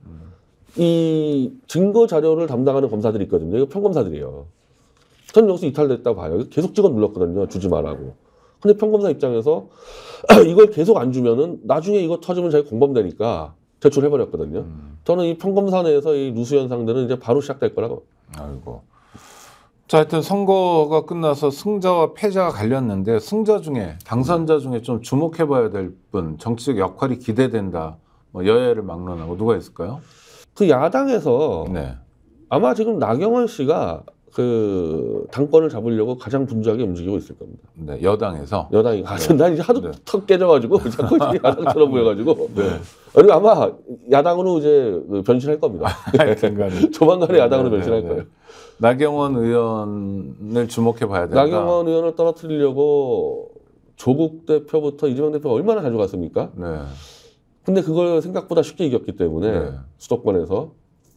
이 증거 자료를 담당하는 검사들이 있거든요. 이거 평검사들이에요. 저는 여기서 이탈됐다고 봐요. 계속 찍어 눌렀거든요. 주지 말라고. 근데 평검사 입장에서 이걸 계속 안 주면은 나중에 이거 터지면 자기 공범되니까 제출해버렸거든요. 음. 저는 이 평검사 내에서 이 누수 현상들은 이제 바로 시작될 거라고. 아이고. 자, 하여튼 선거가 끝나서 승자와 패자가 갈렸는데 승자 중에 당선자 중에 좀 주목해봐야 될 분, 정치적 역할이 기대된다. 뭐 여야를 막론하고 누가 있을까요? 그 야당에서 네. 아마 지금 나경원 씨가 그 당권을 잡으려고 가장 분주하게 움직이고 있을 겁니다. 네, 여당에서. 여당이 가서 난 이제 하도 네. 턱 깨져가지고 자꾸 이제 야당처럼 보여가지고. 네. 그리고 아마 야당으로 이제 변신할 겁니다. 하여튼간에. 조만간에 야당으로 네, 변신할 네, 거예요. 네. 나경원 의원을 주목해봐야 된다. 나경원 의원을 떨어뜨리려고 조국 대표부터 이재명 대표가 얼마나 자주 갔습니까? 네. 근데 그걸 생각보다 쉽게 이겼기 때문에 네. 수도권에서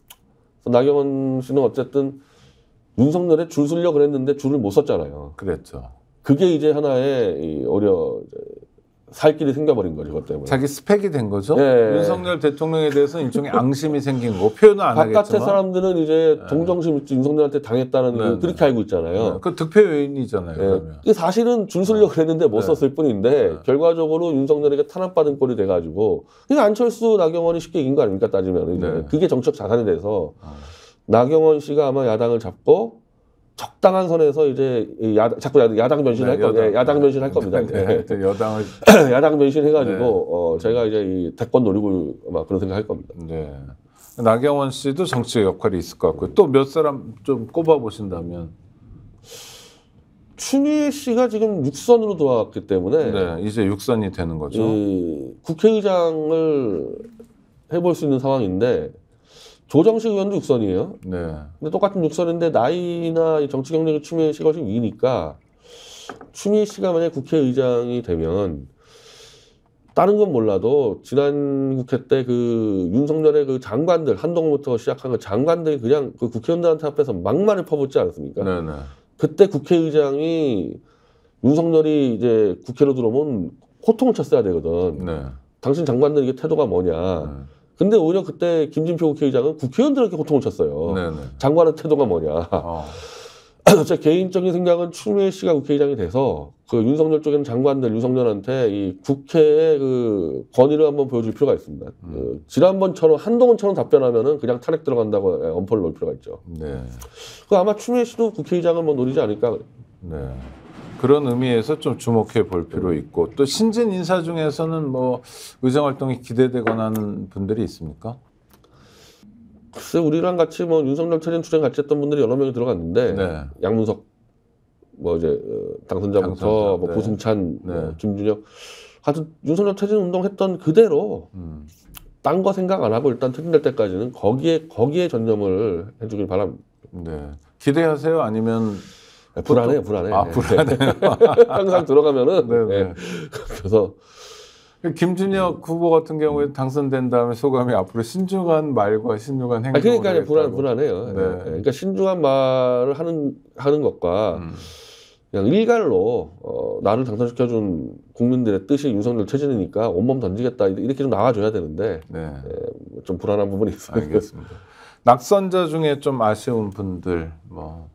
나경원 씨는 어쨌든 윤석열에 줄 서려고 그랬는데 줄을 못 섰잖아요. 그랬죠. 그게 이제 하나의 이 어려 살 길이 생겨버린 거죠, 그것 때문에. 자기 스펙이 된 거죠. 네. 윤석열 대통령에 대해서는 일종의 앙심이 생긴 거. 표현은 안 바깥의 하겠지만. 사람들은 이제 네. 동정심 있지 윤석열한테 당했다는 네, 걸 네. 그렇게 알고 있잖아요. 네. 그 득표 요인이잖아요. 예. 그러면. 이게 사실은 줄 서려고 그랬는데 못 네. 썼을 뿐인데 네. 결과적으로 윤석열에게 탄압받은 꼴이 돼가지고 그게 안철수, 나경원이 쉽게 이긴 거 아닙니까 따지면 이제. 네. 그게 정책 자산이 돼서 어. 나경원 씨가 아마 야당을 잡고 적당한 선에서 이제 이 야당, 자꾸 야당, 야당 변신할 네, 겁니다. 여당. 야당 변신할 겁니다. 네, 이제. 네, 네, 여당을. 야당 변신해가지고 네. 어, 제가 이제 이 대권 노리고 아마 그런 생각할 겁니다. 네. 나경원 씨도 정치 역할이 있을 것 같고요. 또 몇 사람 좀 꼽아 보신다면. 추미애 씨가 지금 육선으로 들어왔기 때문에 네, 이제 육선이 되는 거죠. 이 국회의장을 해볼 수 있는 상황인데 조정식 의원도 육선이에요. 네. 근데 똑같은 육선인데 나이나 이 정치 경력이 추미애 씨가 좀 위니까 추미애 씨가 만약 국회의장이 되면 다른 건 몰라도 지난 국회 때 그 윤석열의 그 장관들 한동훈부터 시작한 그 장관들이 그냥 그 국회의원들한테 앞에서 막말을 퍼붓지 않았습니까? 네, 네. 그때 국회의장이 윤석열이 이제 국회로 들어오면 호통을 쳤어야 되거든. 네. 당신 장관들 이게 태도가 뭐냐. 네. 근데 오히려 그때 김진표 국회의장은 국회의원들에게 호통을 쳤어요. 네, 네. 장관의 태도가 뭐냐. 어. 제 개인적인 생각은 추미애 씨가 국회의장이 돼서 그 윤석열 쪽에는 장관들 윤석열한테 이 국회의 그 권위를 한번 보여줄 필요가 있습니다. 음. 그 지난번처럼 한동훈처럼 답변하면은 그냥 탄핵 들어간다고 엄포를 놓을 필요가 있죠. 네. 그 아마 추미애 씨도 국회의장을 뭐 노리지 않을까. 네. 그런 의미에서 좀 주목해 볼 필요 있고 또 신진 인사 중에서는 뭐 의정 활동이 기대되거나 하는 분들이 있습니까? 글쎄 우리랑 같이 뭐 윤석열 퇴진 투쟁 같이 했던 분들이 여러 명이 들어갔는데 네. 양문석 뭐 이제 어, 당선자부터 당선자, 뭐 네. 고승찬, 네. 뭐 김준혁 하여튼 윤석열 퇴진 운동했던 그대로 음. 딴 거 생각 안 하고 일단 퇴진될 때까지는 거기에 거기에 전념을 해주길 바랍니다. 네. 기대하세요? 아니면 불안해요, 불안해. 아, 불안해요. 항상 들어가면은 네, 네. 예. 그래서 김준혁 후보 같은 경우에 당선된 다음에 소감이 앞으로 신중한 말과 신중한 행동을 아, 그러니까 하겠다고. 불안 불안해요. 네. 예. 예. 그러니까 신중한 말을 하는 하는 것과 음. 그냥 일갈로 어, 나를 당선시켜준 국민들의 뜻이 윤석열 퇴진이니까 온몸 던지겠다 이렇게 좀 나와줘야 되는데 네. 예, 좀 불안한 부분이 있어요. 알겠습니다. 낙선자 중에 좀 아쉬운 분들 뭐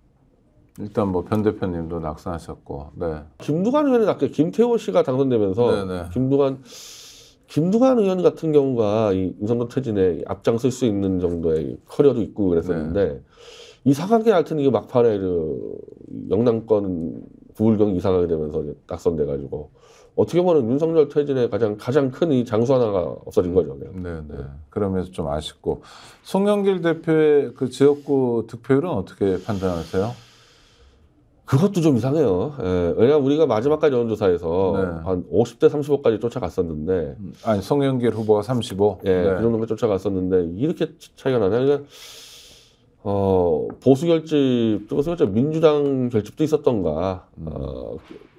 일단 뭐 변 대표님도 낙선하셨고, 네. 김두관 의원이 아까 김태호 씨가 당선되면서 네네. 김두관 김두관 의원 같은 경우가 이 윤석열 퇴진에 앞장설 수 있는 정도의 커리어도 있고 그랬었는데 네. 이상하게 하여튼 이게 막판에 그 영남권 부울경 이상하게 되면서 이제 낙선돼가지고 어떻게 보면 윤석열 퇴진의 가장 가장 큰 이 장수 하나가 없어진 거죠. 그냥. 네, 네. 그러면서 좀 아쉽고 송영길 대표의 그 지역구 득표율은 어떻게 판단하세요? 그것도 좀 이상해요. 예, 왜냐하면 우리가 마지막까지 여론조사에서 네. 한 오십 대 삼십오까지 쫓아갔었는데 아니 송영길 후보가 삼십오. 예, 네. 그 정도면 쫓아갔었는데 이렇게 차이가 나냐? 그러니까 어, 보수 결집, 보수 결집, 민주당 결집도 있었던가. 음. 어,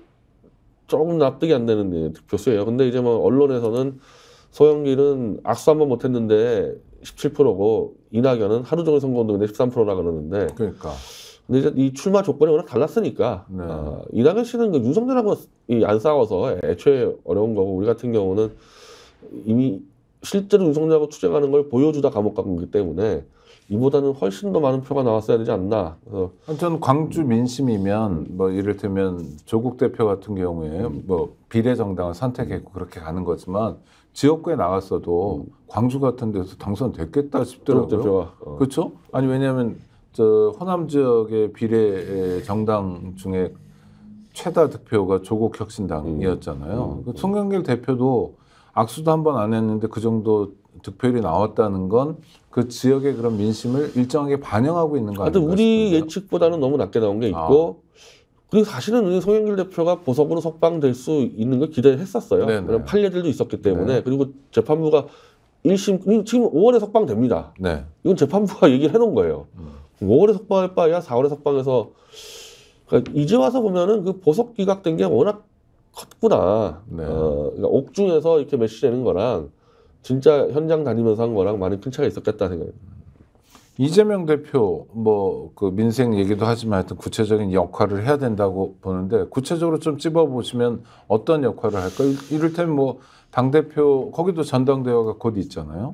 조금 납득이 안 되는 득표수예요. 근데 이제 뭐 언론에서는 소영길은 악수 한번 못했는데 십칠 퍼센트고 이낙연은 하루 종일 선거운동인데 십삼 퍼센트라 그러는데. 그러니까. 근데 이제 이 출마 조건이 워낙 달랐으니까 네. 어, 이낙연 씨는 그 윤석열하고 이 안 싸워서 애초에 어려운 거고 우리 같은 경우는 이미 실제로 윤석열하고 투쟁하는 걸 보여주다 감옥 간 거기 때문에 이보다는 훨씬 더 많은 표가 나왔어야 되지 않나. 그래서 아무튼 광주 민심이면 뭐 이를테면 조국 대표 같은 경우에 뭐 비례정당을 선택했고 그렇게 가는 거지만 지역구에 나갔어도 광주 같은 데서 당선됐겠다 싶더라고요. 조국 대표가 어. 그렇죠? 아니 왜냐하면 저 호남 지역의 비례 정당 중에 최다 득표가 조국 혁신당이었잖아요. 그 송영길 대표도 악수도 한 번 안 했는데 그 정도 득표율이 나왔다는 건 그 지역의 그런 민심을 일정하게 반영하고 있는 거 하여튼 아닌가 우리 싶은데요? 예측보다는 너무 낮게 나온 게 있고 그리고 사실은 우리 송영길 대표가 보석으로 석방될 수 있는 걸 기대했었어요. 네네. 그런 판례들도 있었기 때문에 네. 그리고 재판부가 일 심 지금 오월에 석방됩니다. 네. 이건 재판부가 얘기를 해놓은 거예요. 음. 오월에 석방할 바에야 사월에 석방해서 그러니까 이제 와서 보면은 그 보석 기각된 게 워낙 컸구나. 네. 어, 그러니까 옥중에서 이렇게 메시지 내는 거랑 진짜 현장 다니면서 한 거랑 많이 큰 차이가 있었겠다 생각해요. 이재명 대표 뭐 그 민생 얘기도 하지만 하여튼 구체적인 역할을 해야 된다고 보는데 구체적으로 좀 찝어보시면 어떤 역할을 할까? 이를테면 뭐 당대표 거기도 전당대회가 곧 있잖아요.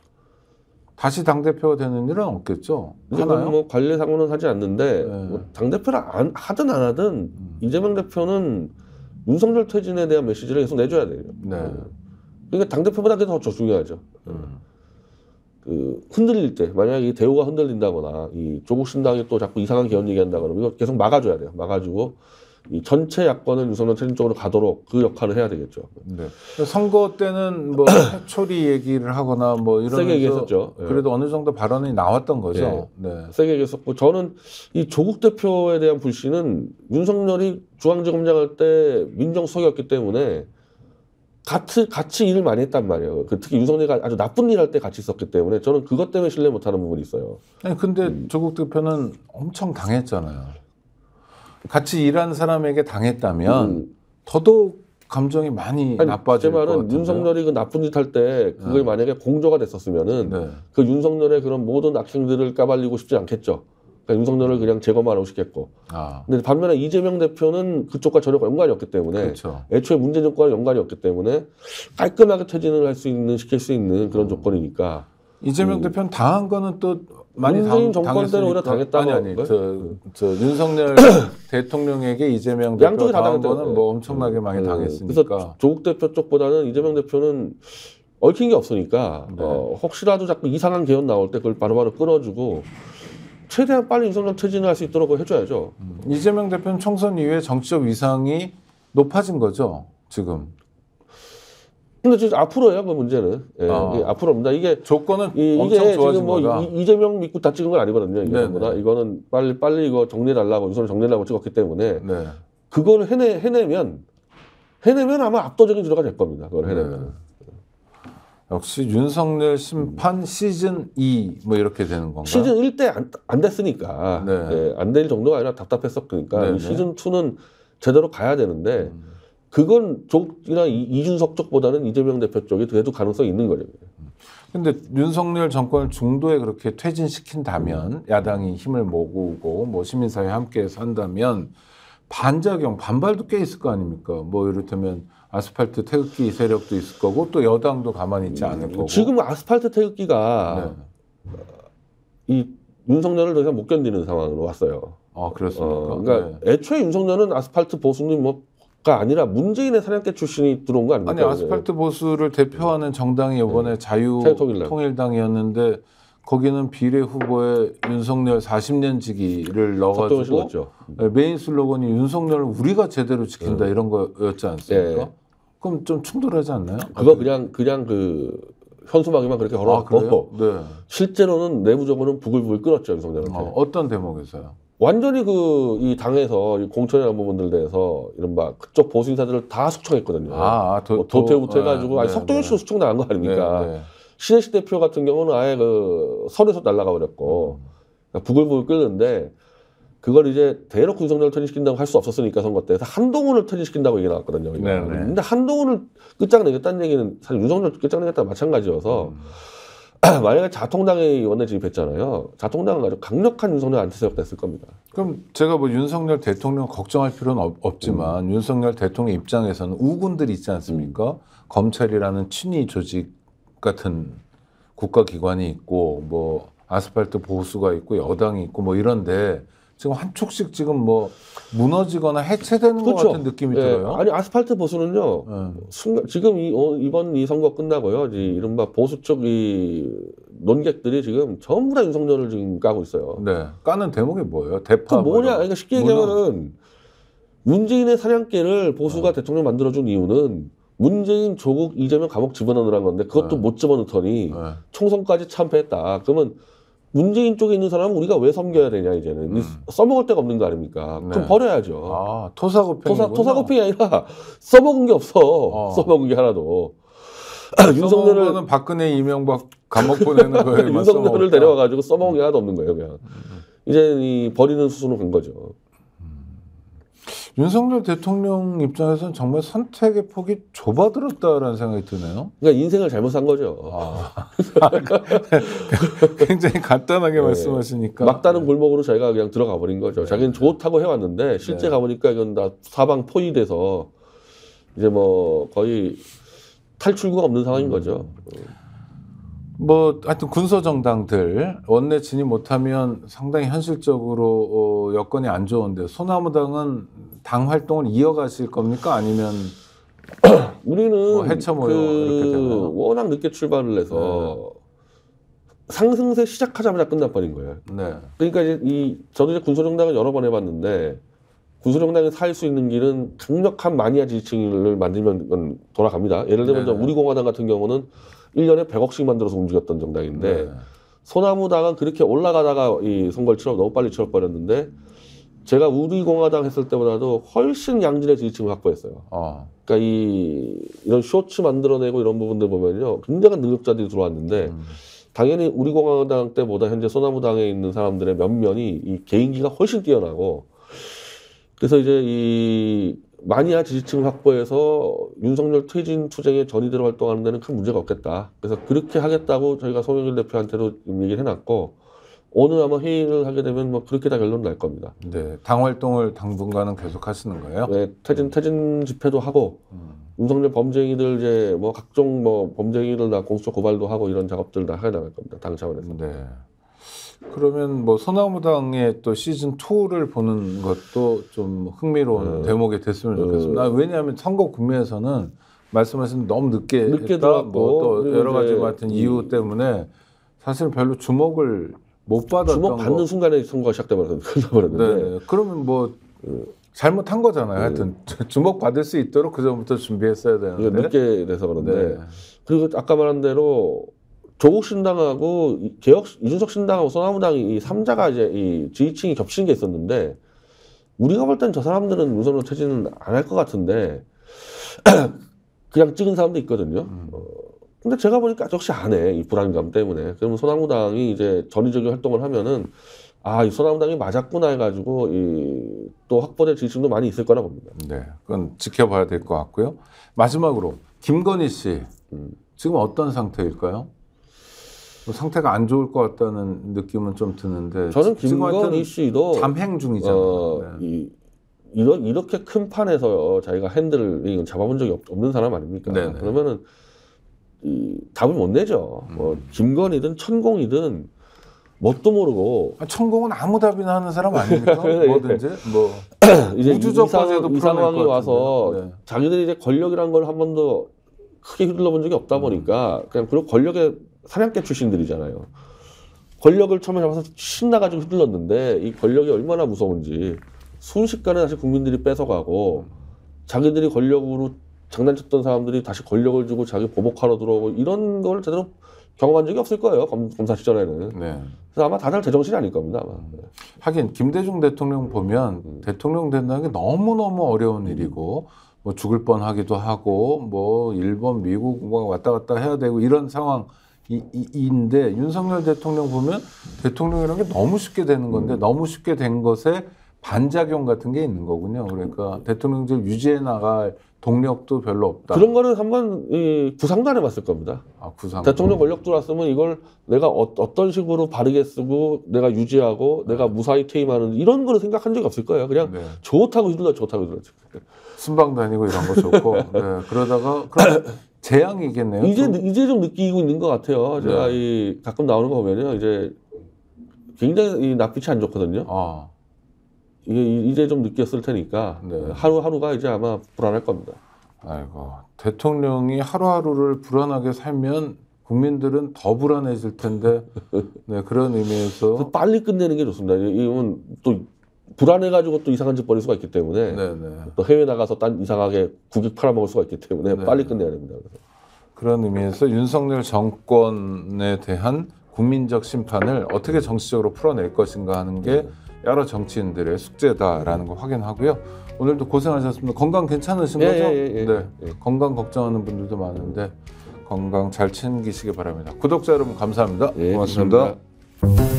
다시 당대표가 되는 일은 없겠죠? 하나요? 뭐 관례상으로는 하지 않는데 네. 뭐 당대표를 안, 하든 안 하든 음. 이재명 대표는 윤석열 퇴진에 대한 메시지를 계속 내줘야 돼요. 네. 그러니까 당대표보다 그게 더 중요하죠. 음. 그 흔들릴 때 만약에 이 대우가 흔들린다거나 이 조국 신당이 또 자꾸 이상한 개헌 얘기한다거나 이거 계속 막아줘야 돼요. 막아주고 이 전체 야권은 윤석열 퇴진 쪽으로 가도록 그 역할을 해야 되겠죠. 네. 선거 때는 뭐 해초리 얘기를 하거나 뭐 이러면서 세게 얘기했었죠. 예. 그래도 어느 정도 발언이 나왔던 거죠. 네. 세게 얘기했었고 저는 이 조국 대표에 대한 불신은 윤석열이 중앙지검장 할 때 민정수석이었기 때문에 같이 같이 일을 많이 했단 말이에요. 그 특히 윤석열이 아주 나쁜 일 할 때 같이 있었기 때문에 저는 그것 때문에 신뢰 못하는 부분이 있어요. 아니 근데 음. 조국 대표는 엄청 당했잖아요. 같이 일한 사람에게 당했다면 음. 더더욱 감정이 많이 아니, 나빠질 제 것 말은 같은데요. 윤석열이 그 나쁜 짓 할 때 그게 네. 만약에 공조가 됐었으면은 네. 그 윤석열의 그런 모든 악행들을 까발리고 싶지 않겠죠. 그러니까 윤석열을 그냥 제거만 하고 싶겠고. 아, 근데 반면에 이재명 대표는 그쪽과 전혀 연관이 없기 때문에 그렇죠. 애초에 문재인 정권과 연관이 없기 때문에 깔끔하게 퇴진을 할 수 있는 시킬 수 있는 그런 음. 조건이니까. 이재명 음. 대표는 당한 거는 또 많이 문재인 당, 정권 때는 오히려 당했으니까. 당했다고 아니 아니 하는 저, 저 윤석열 대통령에게 이재명 대표 양쪽이 다 당한 당했죠. 거는 뭐 엄청나게 많이 음. 당했으니까. 그래서 조국 대표 쪽보다는 이재명 대표는 얽힌 게 없으니까 네. 어, 혹시라도 자꾸 이상한 개헌 나올 때 그걸 바로바로 끌어주고 최대한 빨리 윤석열 퇴진을 할 수 있도록 해줘야죠. 음. 이재명 대표는 총선 이후에 정치적 위상이 높아진 거죠 지금. 근데 지금 앞으로예요, 그 문제는. 예, 아. 이게 앞으로입니다. 이게 조건은 이, 엄청 이게 좋아진 지금 뭐 거다. 이, 이재명 믿고 다 찍은 건 아니거든요. 이게 네네. 전부 다. 이거는 빨리 빨리 이거 정리해달라고 윤석열 정리해달라고 찍었기 때문에 네. 그걸 해내 해내면 해내면 아마 압도적인 주도가 될 겁니다. 그걸 해내면. 네. 역시 윤석열 심판 시즌 이 뭐 이렇게 되는 건가요? 시즌 일 때 안 안 됐으니까 네. 예, 안 될 정도가 아니라 답답했었으니까 네네. 이 시즌 이는 제대로 가야 되는데 음. 그건 조국이나 이- 이준석 쪽보다는 이재명 대표 쪽이 그래도 가능성이 있는 거죠. 근데 윤석열 정권을 중도에 그렇게 퇴진시킨다면 야당이 힘을 모으고 뭐 시민사회 함께해서 한다면 반작용, 반발도 꽤 있을 거 아닙니까? 뭐 이를테면 아스팔트 태극기 세력도 있을 거고 또 여당도 가만히 있지 않을 거고. 지금 아스팔트 태극기가 네. 이 윤석열을 더 이상 못 견디는 상황으로 왔어요. 아 그렇습니까? 어, 그러니까 네. 애초에 윤석열은 아스팔트 보수는 뭐가 아니라 문재인의 사냥개 출신이 들어온 거 아닙니까? 아니 아스팔트 보수를 대표하는 정당이 이번에 네. 자유통일당이었는데 자유통일당. 거기는 비례 후보에 윤석열 사십 년 지기를 석동을 넣어가지고 실었죠. 네, 메인 슬로건이 윤석열을 우리가 제대로 지킨다 네. 이런 거였지 않습니까? 네. 그럼 좀 충돌하지 않나요? 그거 그냥 그냥 그 현수막에만 그렇게 아, 걸어놨고 그래요? 네. 실제로는 내부적으로는 부글부글 끓었죠 윤석열한테. 어, 어떤 대목에서요? 완전히 그 이 당에서 이 공천이나 부분들 대해서 이른바 그쪽 보수 인사들을 다 숙청했거든요. 아, 도, 뭐 도태부터 해가지고 네, 아니 네, 석동현 씨도 네. 숙청 나간 거 아닙니까? 네, 네. 신혜식 대표 같은 경우는 아예 그 설에서 날아가 버렸고 그러니까 부글부글 끓는데 그걸 이제 대놓고 윤석열을 퇴진시킨다고 할 수 없었으니까 선거 때에서 한동훈을 퇴진시킨다고 얘기 나왔거든요. 네, 네. 근데 한동훈을 끝장내겠다는 얘기는 사실 윤석열 끝장내겠다 마찬가지여서 음. 만약에 자통당이 원내 진입했잖아요. 자통당은 아주 강력한 윤석열 안티세력 됐을 겁니다. 그럼 제가 뭐 윤석열 대통령 걱정할 필요는 없, 없지만 음. 윤석열 대통령 입장에서는 우군들이 있지 않습니까? 음. 검찰이라는 친위 조직 같은 국가기관이 있고 뭐 아스팔트 보수가 있고 여당이 있고 뭐 이런데 지금 한 축씩 지금 뭐 무너지거나 해체되는 것 같은 느낌이 예, 들어요. 아니 아스팔트 보수는요. 네. 순간, 지금 이, 어, 이번 이 선거 끝나고요. 이 이른바 보수 쪽 이 논객들이 지금 전부 다 윤석열을 지금 까고 있어요. 네. 까는 대목이 뭐예요? 그 대파 뭐 뭐냐? 이런 그러니까 쉽게 무너- 얘기하면은 문재인의 사냥개를 보수가 어. 대통령 만들어준 이유는 문재인, 조국, 이재명 감옥 집어넣으라는 건데 그것도 네. 못 집어넣더니 네. 총선까지 참패했다. 그러면 문재인 쪽에 있는 사람은 우리가 왜 섬겨야 되냐 이제는 음. 써먹을 데가 없는 거 아닙니까? 네. 그럼 버려야죠. 아 토사구팽이 토사, 토사고핑이 아니라 써먹은 게 없어. 어. 써먹은 게 하나도. 윤석열은 윤석열을 박근혜 이명박 감옥 보내는 거에 윤석열을 데려와가지고 써먹은 게 하나도 없는 거예요. 그냥. 이제 이 버리는 수순으로 간 거죠. 윤석열 대통령 입장에서는 정말 선택의 폭이 좁아들었다라는 생각이 드네요. 그러니까 인생을 잘못 산 거죠. 아. 굉장히 간단하게 네. 말씀하시니까. 막다른 골목으로 자기가 그냥 들어가 버린 거죠. 네. 자기는 좋다고 해왔는데 실제 네. 가보니까 이건 다 사방 포위돼서 이제 뭐 거의 탈출구가 없는 상황인 거죠. 뭐 하여튼 군소 정당들 원내 진입 못하면 상당히 현실적으로 어, 여건이 안 좋은데 소나무당은 당 활동을 이어가실 겁니까? 아니면 우리는 뭐 해쳐 모여 이렇게 그 되나요? 워낙 늦게 출발을 해서 상승세 시작하자마자 끝나버린 거예요. 네. 그러니까 이제 이 저도 이제 군소정당을 여러 번 해봤는데 군소정당이 살 수 있는 길은 강력한 마니아 지지층을 만들면 그건 돌아갑니다. 예를 들면 네네. 우리공화당 같은 경우는 일 년에 백억씩 만들어서 움직였던 정당인데 네. 소나무당은 그렇게 올라가다가 이 선거를 치러 너무 빨리 치러버렸는데 제가 우리공화당 했을 때보다도 훨씬 양질의 지지층을 확보했어요. 어. 그러니까 이 이런 쇼츠 만들어내고 이런 부분들 보면요 굉장한 능력자들이 들어왔는데 음. 당연히 우리공화당 때보다 현재 소나무당에 있는 사람들의 면면이 이 개인기가 훨씬 뛰어나고 그래서 이제 이 마니아 지지층을 확보해서 윤석열 퇴진 투쟁에 전위대로 활동하는 데는 큰 문제가 없겠다. 그래서 그렇게 하겠다고 저희가 송영길 대표한테도 얘기를 해놨고 오늘 아마 회의를 하게 되면 뭐 그렇게 다 결론 날 겁니다. 네. 당 활동을 당분간은 계속 하시는 거예요? 네, 퇴진 퇴진 집회도 하고 음. 윤석열 범죄인들 이제 뭐 각종 뭐 범죄인들 다 공수처 고발도 하고 이런 작업들 다 해 나갈 겁니다. 당 차원에서. 네. 그러면 뭐 소나무당의 또 시즌 이를 보는 것도 좀 흥미로운 음. 대목이 됐으면 좋겠습니다. 음. 왜냐하면 선거 국면에서는 말씀하신 너무 늦게, 늦게 했다, 들어왔고, 뭐또 그리고 여러 가지 이제 같은 이- 이유 때문에 사실 별로 주목을 못 받았던 주목 받는 거. 순간에 선거가 시작돼버렸는데 네. 그러면 뭐 잘못한 거잖아요. 하여튼 주목 받을 수 있도록 그 전부터 준비했어야 이게 되는데. 늦게 돼서 그런데 네. 그리고 아까 말한 대로 조국 신당하고 이 개혁 이준석 신당하고 소나무당이 이 삼자가 이제 이 지지층이 겹치는 게 있었는데 우리가 볼 땐 저 사람들은 윤석열 퇴진은 안 할 것 같은데 그냥 찍은 사람도 있거든요. 음. 어, 근데 제가 보니까 역시 안 해. 이 불안감 때문에. 그러면 소나무당이 이제 전위적인 활동을 하면은 아, 이 소나무당이 맞았구나 해가지고 이 또 확보된 지지층도 많이 있을 거라 봅니다. 네, 그건 지켜봐야 될 것 같고요. 마지막으로 김건희 씨 음. 지금 어떤 상태일까요? 뭐 상태가 안 좋을 것 같다는 느낌은 좀 드는데 저는 지- 지금 하여튼 김건희 씨도 잠행 중이잖아요. 어, 네. 이, 이러, 이렇게 큰 판에서 자기가 핸들을 이건 잡아본 적이 없, 없는 사람 아닙니까? 네네. 그러면은 이 답을 못 내죠. 음. 뭐 김건희든 천공이든 뭣도 모르고 아, 천공은 아무 답이나 하는 사람 아닙니까? 뭐든지 뭐 이제 이, 우주적 이, 상, 과제도 이 풀어낼 상황이 것 와서 같은데요. 네. 자기들이 이제 권력이란 걸 한 번도 크게 휘둘러 본 적이 음. 없다 보니까 그냥 그리고 권력의 사냥개 출신들이잖아요. 권력을 처음에 잡아서 신나가지고 휘둘렀는데 이 권력이 얼마나 무서운지 순식간에 다시 국민들이 뺏어가고 자기들이 권력으로 장난쳤던 사람들이 다시 권력을 주고 자기 보복하러 들어오고 이런 걸 제대로 경험한 적이 없을 거예요. 검, 검사 시절에는. 네. 그래서 아마 다들 제정신이 아닐 겁니다. 아마. 하긴 김대중 대통령 보면 음. 대통령 된다는 게 너무너무 어려운 일이고 뭐 죽을 뻔하기도 하고 뭐 일본, 미국 뭐 왔다 갔다 해야 되고 이런 상황인데 윤석열 대통령 보면 대통령이라는 게 너무 쉽게 되는 건데 너무 쉽게 된 것에 반작용 같은 게 있는 거군요. 그러니까 대통령직 유지해 나갈 동력도 별로 없다. 그런 거는 한번 이 구상도 안 해봤을 겁니다. 아, 구상. 대통령 권력 들어왔으면 이걸 내가 어, 어떤 식으로 바르게 쓰고 내가 유지하고 내가 무사히 퇴임하는 이런 거를 생각한 적이 없을 거예요. 그냥 네. 좋다고 휘둘러 좋다고 휘둘러. 순방 다니고 이런 거 좋고 네. 그러다가 그럼 재앙이겠네요. 이제 좀. 이제 좀 느끼고 있는 것 같아요. 제가 네. 이 가끔 나오는 거 보면요, 이제 굉장히 이 낯빛이 안 좋거든요. 아. 이게 이제 좀 느꼈을 테니까 네. 하루 하루가 이제 아마 불안할 겁니다. 아이고 대통령이 하루하루를 불안하게 살면 국민들은 더 불안해질 텐데 네, 그런 의미에서 그래서 빨리 끝내는 게 좋습니다. 이건 또 불안해가지고 또 이상한 짓 벌일 수가 있기 때문에 네네. 또 해외 나가서 딴 이상하게 국익 팔아먹을 수가 있기 때문에 네. 빨리 끝내야 됩니다. 그래서. 그런 의미에서 윤석열 정권에 대한 국민적 심판을 어떻게 정치적으로 풀어낼 것인가 하는 게 여러 정치인들의 숙제다라는 거 확인하고요. 오늘도 고생하셨습니다. 건강 괜찮으신 예, 거죠? 예, 예, 예. 네. 예. 건강 걱정하는 분들도 많은데 건강 잘 챙기시기 바랍니다. 구독자 여러분 감사합니다. 예, 고맙습니다. 감사합니다.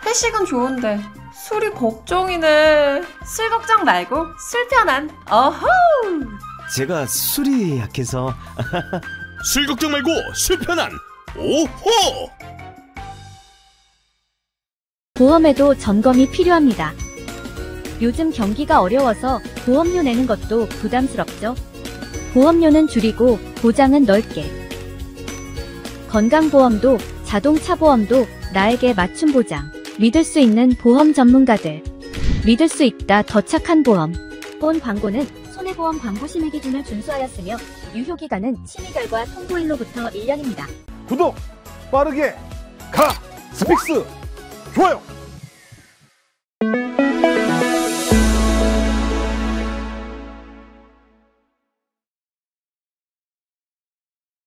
회식은 좋은데 술이 걱정이네. 술 걱정 말고 술 편한. 어허. 제가 술이 약해서. 술 걱정 말고 술 편한 오호. 보험에도 점검이 필요합니다. 요즘 경기가 어려워서 보험료 내는 것도 부담스럽죠. 보험료는 줄이고 보장은 넓게. 건강보험도 자동차 보험도 나에게 맞춤 보장. 믿을 수 있는 보험 전문가들. 믿을 수 있다 더 착한 보험. 본 광고는 손해보험 광고 심의 기준을 준수하였으며 유효기간은 심의 결과 통보일로부터 일 년입니다. 구독 빠르게 가 스픽스 좋아요.